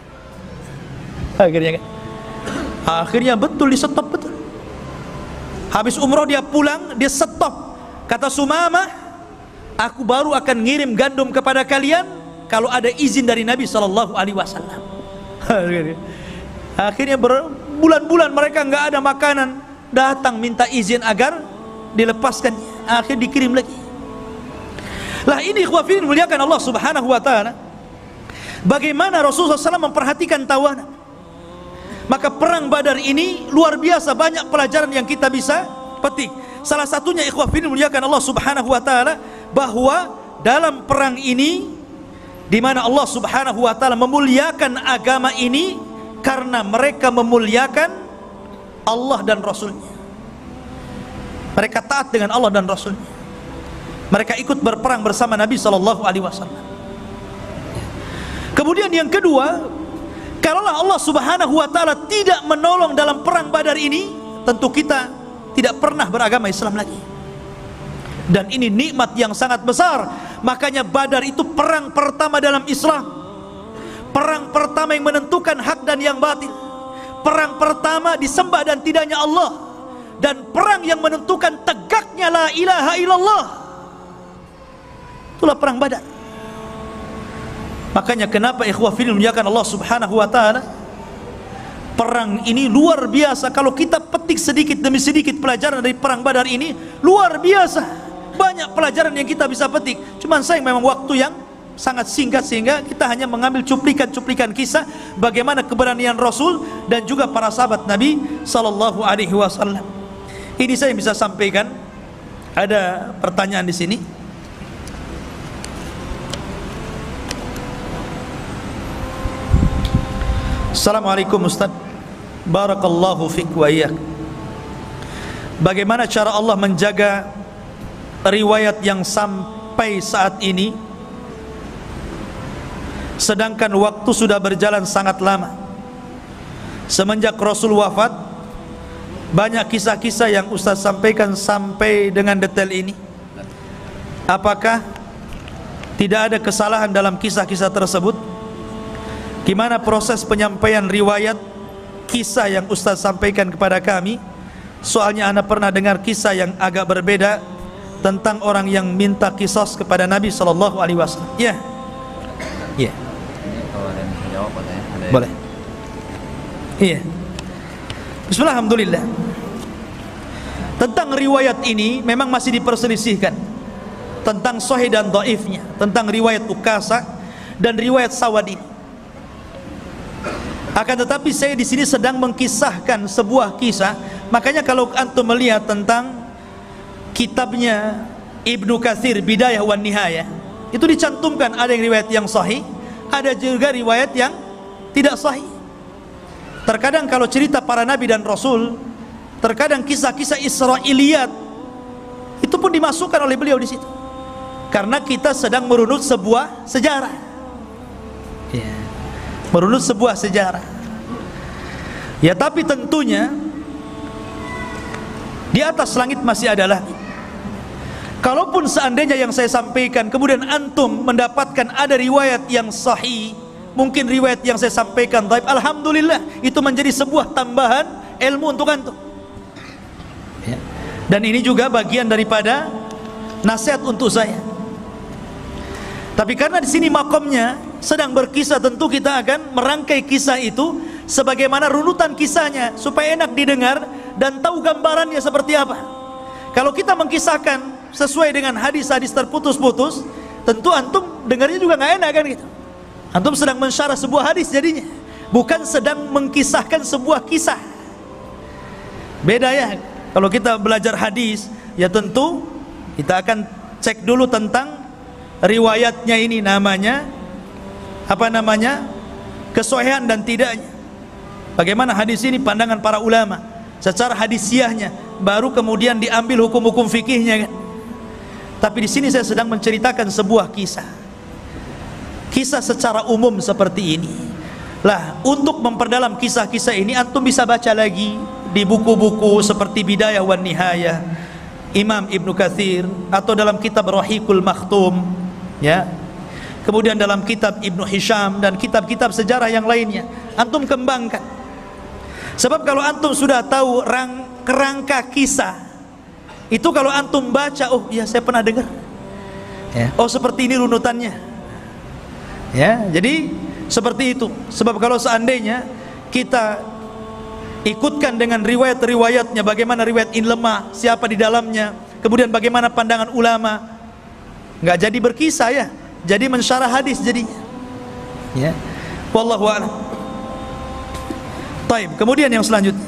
Akhirnya betul, di stop betul. Habis umrah dia pulang, dia stop. Kata Sumamah, aku baru akan ngirim gandum kepada kalian kalau ada izin dari Nabi Sallallahu Alaihi Wasallam. Akhirnya berbulan-bulan mereka nggak ada makanan, datang minta izin agar dilepaskan. Akhirnya dikirim lagi. Lah ini ikhwafin muliakan Allah Subhanahu Wa Taala. Bagaimana Rasulullah SAW memperhatikan tawanan. Maka perang Badar ini luar biasa banyak pelajaran yang kita bisa petik. Salah satunya ikhwafin muliakan Allah Subhanahu Wa Taala, bahwa dalam perang ini di mana Allah Subhanahu Wa Taala memuliakan agama ini karena mereka memuliakan Allah dan Rasulnya. Mereka taat dengan Allah dan Rasulnya. Mereka ikut berperang bersama Nabi Sallallahu Alaihi Wasallam. Kemudian yang kedua, kalaulah Allah Subhanahu Wa Taala tidak menolong dalam perang Badar ini, tentu kita tidak pernah beragama Islam lagi. Dan ini nikmat yang sangat besar. Makanya Badar itu perang pertama dalam Islam. Perang pertama yang menentukan hak dan yang batil. Perang pertama disembah dan tidaknya Allah. Dan perang yang menentukan tegaknya la ilaha illallah. Itulah perang Badar. Makanya kenapa ikhwah fillah muliakan Allah Subhanahu Wa Taala, perang ini luar biasa. Kalau kita petik sedikit demi sedikit pelajaran dari perang Badar ini, luar biasa. Banyak pelajaran yang kita bisa petik. Cuman sayang memang waktu yang sangat singkat sehingga kita hanya mengambil cuplikan-cuplikan kisah bagaimana keberanian Rasul dan juga para sahabat Nabi Sallallahu Alaihi Wasallam. Ini saya bisa sampaikan. Ada pertanyaan di sini. Assalamualaikum Ustaz. Barakallahu fiik wa iyyak. Bagaimana cara Allah menjaga riwayat yang sampai saat ini sedangkan waktu sudah berjalan sangat lama? Semenjak Rasul wafat, banyak kisah-kisah yang Ustaz sampaikan sampai dengan detail ini. Apakah tidak ada kesalahan dalam kisah-kisah tersebut? Gimana proses penyampaian riwayat kisah yang Ustaz sampaikan kepada kami? Soalnya ana pernah dengar kisah yang agak berbeda tentang orang yang minta qisas kepada Nabi sallallahu alaihi wasallam. Ya. Ya. Kalau ada yang bisa jawab katanya ada. Boleh. Iya. Bismillah, alhamdulillah. Tentang riwayat ini memang masih diperselisihkan tentang sahih dan dhaifnya, tentang riwayat Ukasa dan riwayat Sawad ini. Akan tetapi saya di sini sedang mengkisahkan sebuah kisah. Makanya kalau antum melihat tentang kitabnya Ibnu Katsir Bidayah wan Nihayah, itu dicantumkan ada yang riwayat yang sahih, ada juga riwayat yang tidak sahih. Terkadang kalau cerita para nabi dan rasul, terkadang kisah-kisah Israiliyat itu pun dimasukkan oleh beliau di situ. Karena kita sedang merunut sebuah sejarah. Ya. Merunut sebuah sejarah. Ya, tapi tentunya di atas langit masih ada langit. Kalaupun seandainya yang saya sampaikan kemudian antum mendapatkan ada riwayat yang sahih, mungkin riwayat yang saya sampaikan dhaif, alhamdulillah, itu menjadi sebuah tambahan ilmu untuk antum. Ya. Dan ini juga bagian daripada nasihat untuk saya. Tapi karena di sini makomnya sedang berkisah, tentu kita akan merangkai kisah itu sebagaimana runutan kisahnya supaya enak didengar dan tahu gambarannya seperti apa. Kalau kita mengkisahkan sesuai dengan hadis-hadis terputus-putus, tentu antum dengarnya juga nggak enak kan gitu. Antum sedang mensyarah sebuah hadis jadinya, bukan sedang mengkisahkan sebuah kisah. Beda ya. Kalau kita belajar hadis, ya tentu kita akan cek dulu tentang riwayatnya ini, namanya apa namanya, kesohihan dan tidaknya. Bagaimana hadis ini pandangan para ulama secara hadisiahnya, baru kemudian diambil hukum-hukum fikihnya kan. Tapi di sini saya sedang menceritakan sebuah kisah. Kisah secara umum seperti ini. Lah, untuk memperdalam kisah-kisah ini antum bisa baca lagi di buku-buku seperti Bidayah wan Nihayah Imam Ibnu Katsir, atau dalam kitab Rahiqul Makhtum, ya. Kemudian dalam kitab Ibnu Hisham dan kitab-kitab sejarah yang lainnya antum kembangkan. Sebab kalau antum sudah tahu kerangka kisah itu, kalau antum baca, oh ya saya pernah dengar ya, oh seperti ini runutannya ya. Jadi seperti itu. Sebab kalau seandainya kita ikutkan dengan riwayat-riwayatnya, bagaimana riwayat ini lemah, siapa di dalamnya, kemudian bagaimana pandangan ulama, nggak jadi berkisah ya, jadi mensyarah hadis jadinya ya. Wallahu a'lam. Taib. Kemudian yang selanjutnya,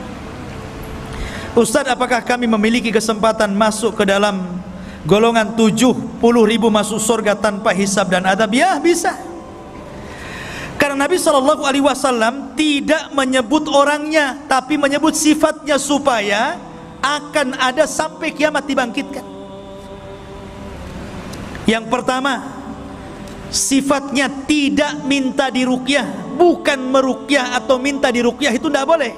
Ustaz, apakah kami memiliki kesempatan masuk ke dalam golongan 70.000 masuk surga tanpa hisab dan adab? Ya, bisa. Karena Nabi SAW tidak menyebut orangnya, tapi menyebut sifatnya supaya akan ada sampai kiamat dibangkitkan. Yang pertama, sifatnya tidak minta diruqyah, bukan meruqyah atau minta diruqyah, itu tidak boleh.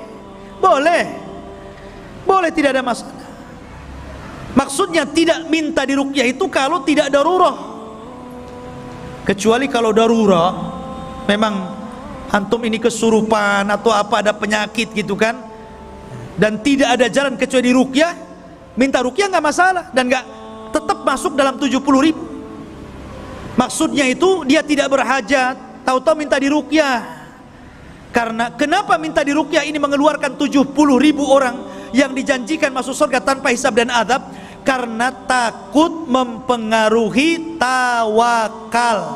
Boleh, tidak ada masalah. Maksudnya tidak minta diruqyah itu kalau tidak darurah. Kecuali kalau darurah, memang antum ini kesurupan atau apa, ada penyakit gitu kan, dan tidak ada jalan kecuali diruqyah, minta ruqyah nggak masalah dan nggak, tetap masuk dalam 70.000. Maksudnya itu dia tidak berhajat, tahu-tahu minta diruqyah. Karena kenapa minta diruqyah ini mengeluarkan 70.000 orang yang dijanjikan masuk surga tanpa hisab dan adab? Karena takut mempengaruhi tawakal.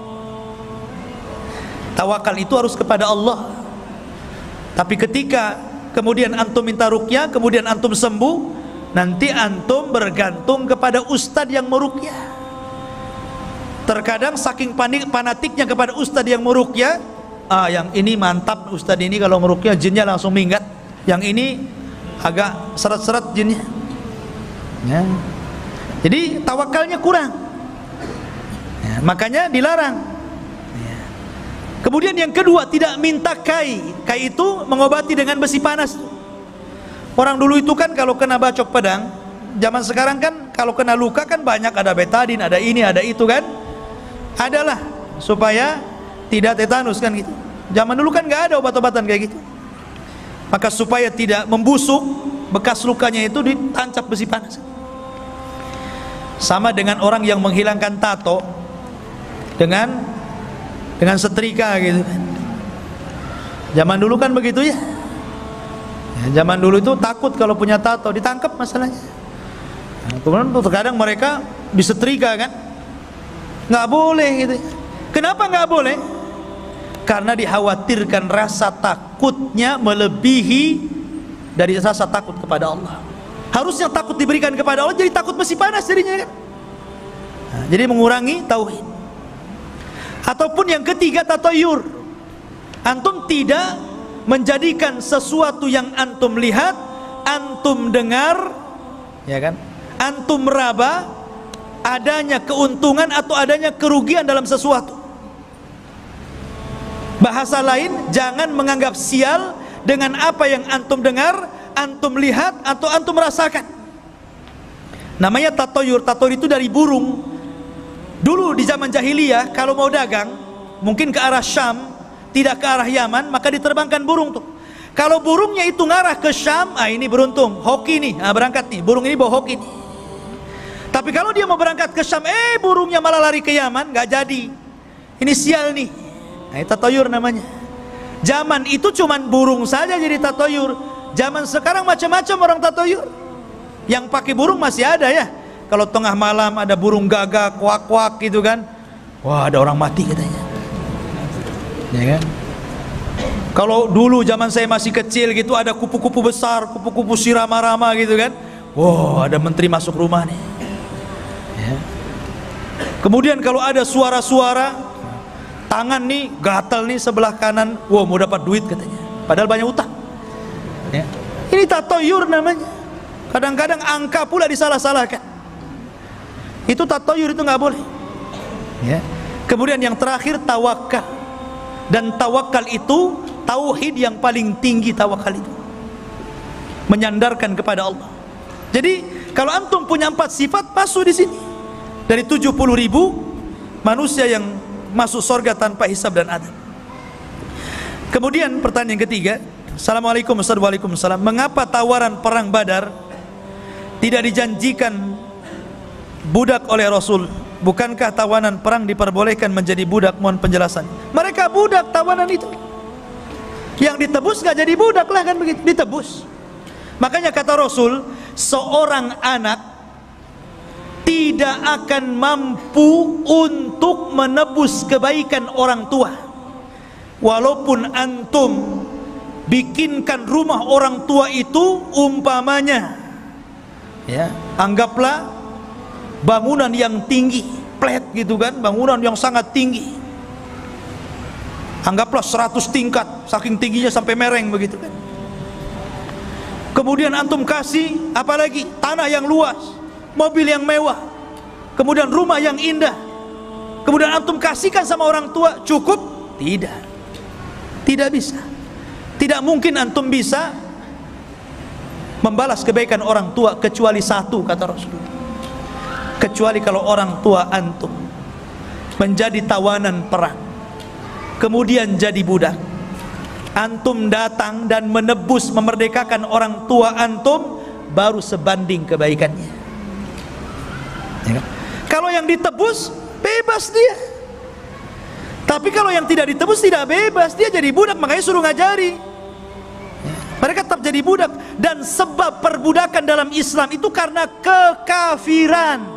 Tawakal itu harus kepada Allah. Tapi ketika kemudian antum minta ruqyah, kemudian antum sembuh, nanti antum bergantung kepada ustadz yang meruqyah. Terkadang saking fanatiknya kepada ustadz yang meruqyah, yang ini mantap Ustadz, ini kalau meruqyah jinnya langsung minggat, yang ini agak seret-seret jinnya ya. Jadi tawakalnya kurang ya, makanya dilarang ya. Kemudian yang kedua, tidak minta kai. Kai itu mengobati dengan besi panas. Orang dulu itu kan kalau kena bacok pedang, zaman sekarang kan kalau kena luka kan banyak, ada betadin, ada ini, ada itu kan, adalah supaya tidak tetanus kan gitu. Zaman dulu kan nggak ada obat-obatan kayak gitu. Maka supaya tidak membusuk, bekas lukanya itu ditancap besi panas. Sama dengan orang yang menghilangkan tato dengan setrika gitu kan. Zaman dulu kan begitu ya. Zaman dulu itu takut kalau punya tato ditangkap masalahnya. Kemudian terkadang mereka disetrika kan, nggak boleh gitu. Kenapa nggak boleh? Karena dikhawatirkan rasa takutnya melebihi dari rasa takut kepada Allah. Harusnya takut diberikan kepada Allah, jadi takut besi panas jadinya kan. Jadi mengurangi tauhid. Ataupun yang ketiga, tatoyur. Antum tidak menjadikan sesuatu yang antum lihat, antum dengar, ya kan? Antum meraba adanya keuntungan atau adanya kerugian dalam sesuatu. Bahasa lain, jangan menganggap sial dengan apa yang antum dengar, antum lihat atau antum rasakan. Namanya tatoyur. Tatoyur itu dari burung. Dulu di zaman jahiliyah kalau mau dagang, mungkin ke arah Syam, tidak ke arah Yaman, maka diterbangkan burung tuh. Kalau burungnya itu ngarah ke Syam, ini beruntung, hoki nih, berangkat nih, burung ini bawa hoki nih. Tapi kalau dia mau berangkat ke Syam, burungnya malah lari ke Yaman, nggak jadi. Ini sial nih. Itu tatoyur namanya. Zaman itu cuman burung saja jadi tatoyur. Zaman sekarang macam-macam orang tatoyur. Yang pakai burung masih ada ya. Kalau tengah malam ada burung gagak, kuak-kuak gitu kan. Wah, ada orang mati katanya. Ya kan? Kalau dulu zaman saya masih kecil gitu, ada kupu-kupu besar, kupu-kupu sirama-rama gitu kan. Wah, ada menteri masuk rumah nih. Ya. Kemudian kalau ada suara-suara, tangan nih gatal nih sebelah kanan, wah mau dapat duit katanya. Padahal banyak utang. Ya. Ini tatoyur namanya. Kadang-kadang angka pula disalah-salahkan. Itu tatoyur, itu nggak boleh. Ya. Kemudian yang terakhir, tawakal. Dan tawakal itu tauhid yang paling tinggi. Tawakal itu menyandarkan kepada Allah. Jadi kalau antum punya 4 sifat, masuk di sini. Dari 70.000 manusia yang masuk surga tanpa hisab dan adab. Kemudian pertanyaan yang ketiga, Assalamualaikum Ustaz. Waalaikumsalam. Mengapa tawaran perang Badar tidak dijanjikan budak oleh Rasul? Bukankah tawanan perang diperbolehkan menjadi budak? Mohon penjelasan. Mereka budak tawanan itu. Yang ditebus gak jadi budak lah kan begitu, ditebus. Makanya kata Rasul, seorang anak tidak akan mampu untuk menebus kebaikan orang tua. Walaupun antum bikinkan rumah orang tua itu umpamanya, ya, anggaplah bangunan yang tinggi, flat gitu kan, bangunan yang sangat tinggi. Anggaplah 100 tingkat, saking tingginya sampai mereng begitu kan. Kemudian antum kasih apalagi tanah yang luas, mobil yang mewah, kemudian rumah yang indah. Kemudian antum kasihkan sama orang tua, cukup? Tidak. Tidak bisa. Tidak mungkin antum bisa membalas kebaikan orang tua kecuali satu, kata Rasulullah. Kecuali kalau orang tua antum menjadi tawanan perang, kemudian jadi budak, antum datang dan menebus, memerdekakan orang tua antum, baru sebanding kebaikannya. Ya kan? Kalau yang ditebus, bebas dia. Tapi kalau yang tidak ditebus, tidak bebas, dia jadi budak. Makanya suruh ngajari. Mereka tetap jadi budak. Dan sebab perbudakan dalam Islam itu karena kekafiran.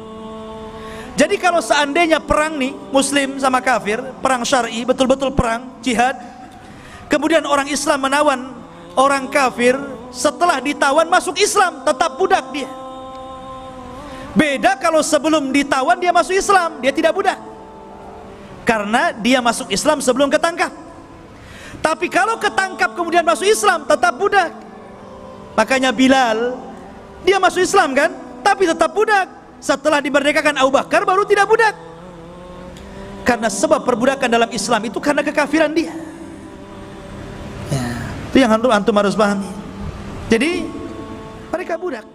Jadi kalau seandainya perang nih, muslim sama kafir, perang syar'i, betul-betul perang, jihad, kemudian orang Islam menawan orang kafir, setelah ditawan masuk Islam, tetap budak dia. Beda kalau sebelum ditawan dia masuk Islam, dia tidak budak, karena dia masuk Islam sebelum ketangkap. Tapi kalau ketangkap kemudian masuk Islam, tetap budak. Makanya Bilal, dia masuk Islam kan, tapi tetap budak. Setelah dimerdekakan Abu Bakar baru tidak budak. Karena sebab perbudakan dalam Islam itu karena kekafiran dia. Ya, itu yang antum harus pahami. Jadi mereka budak.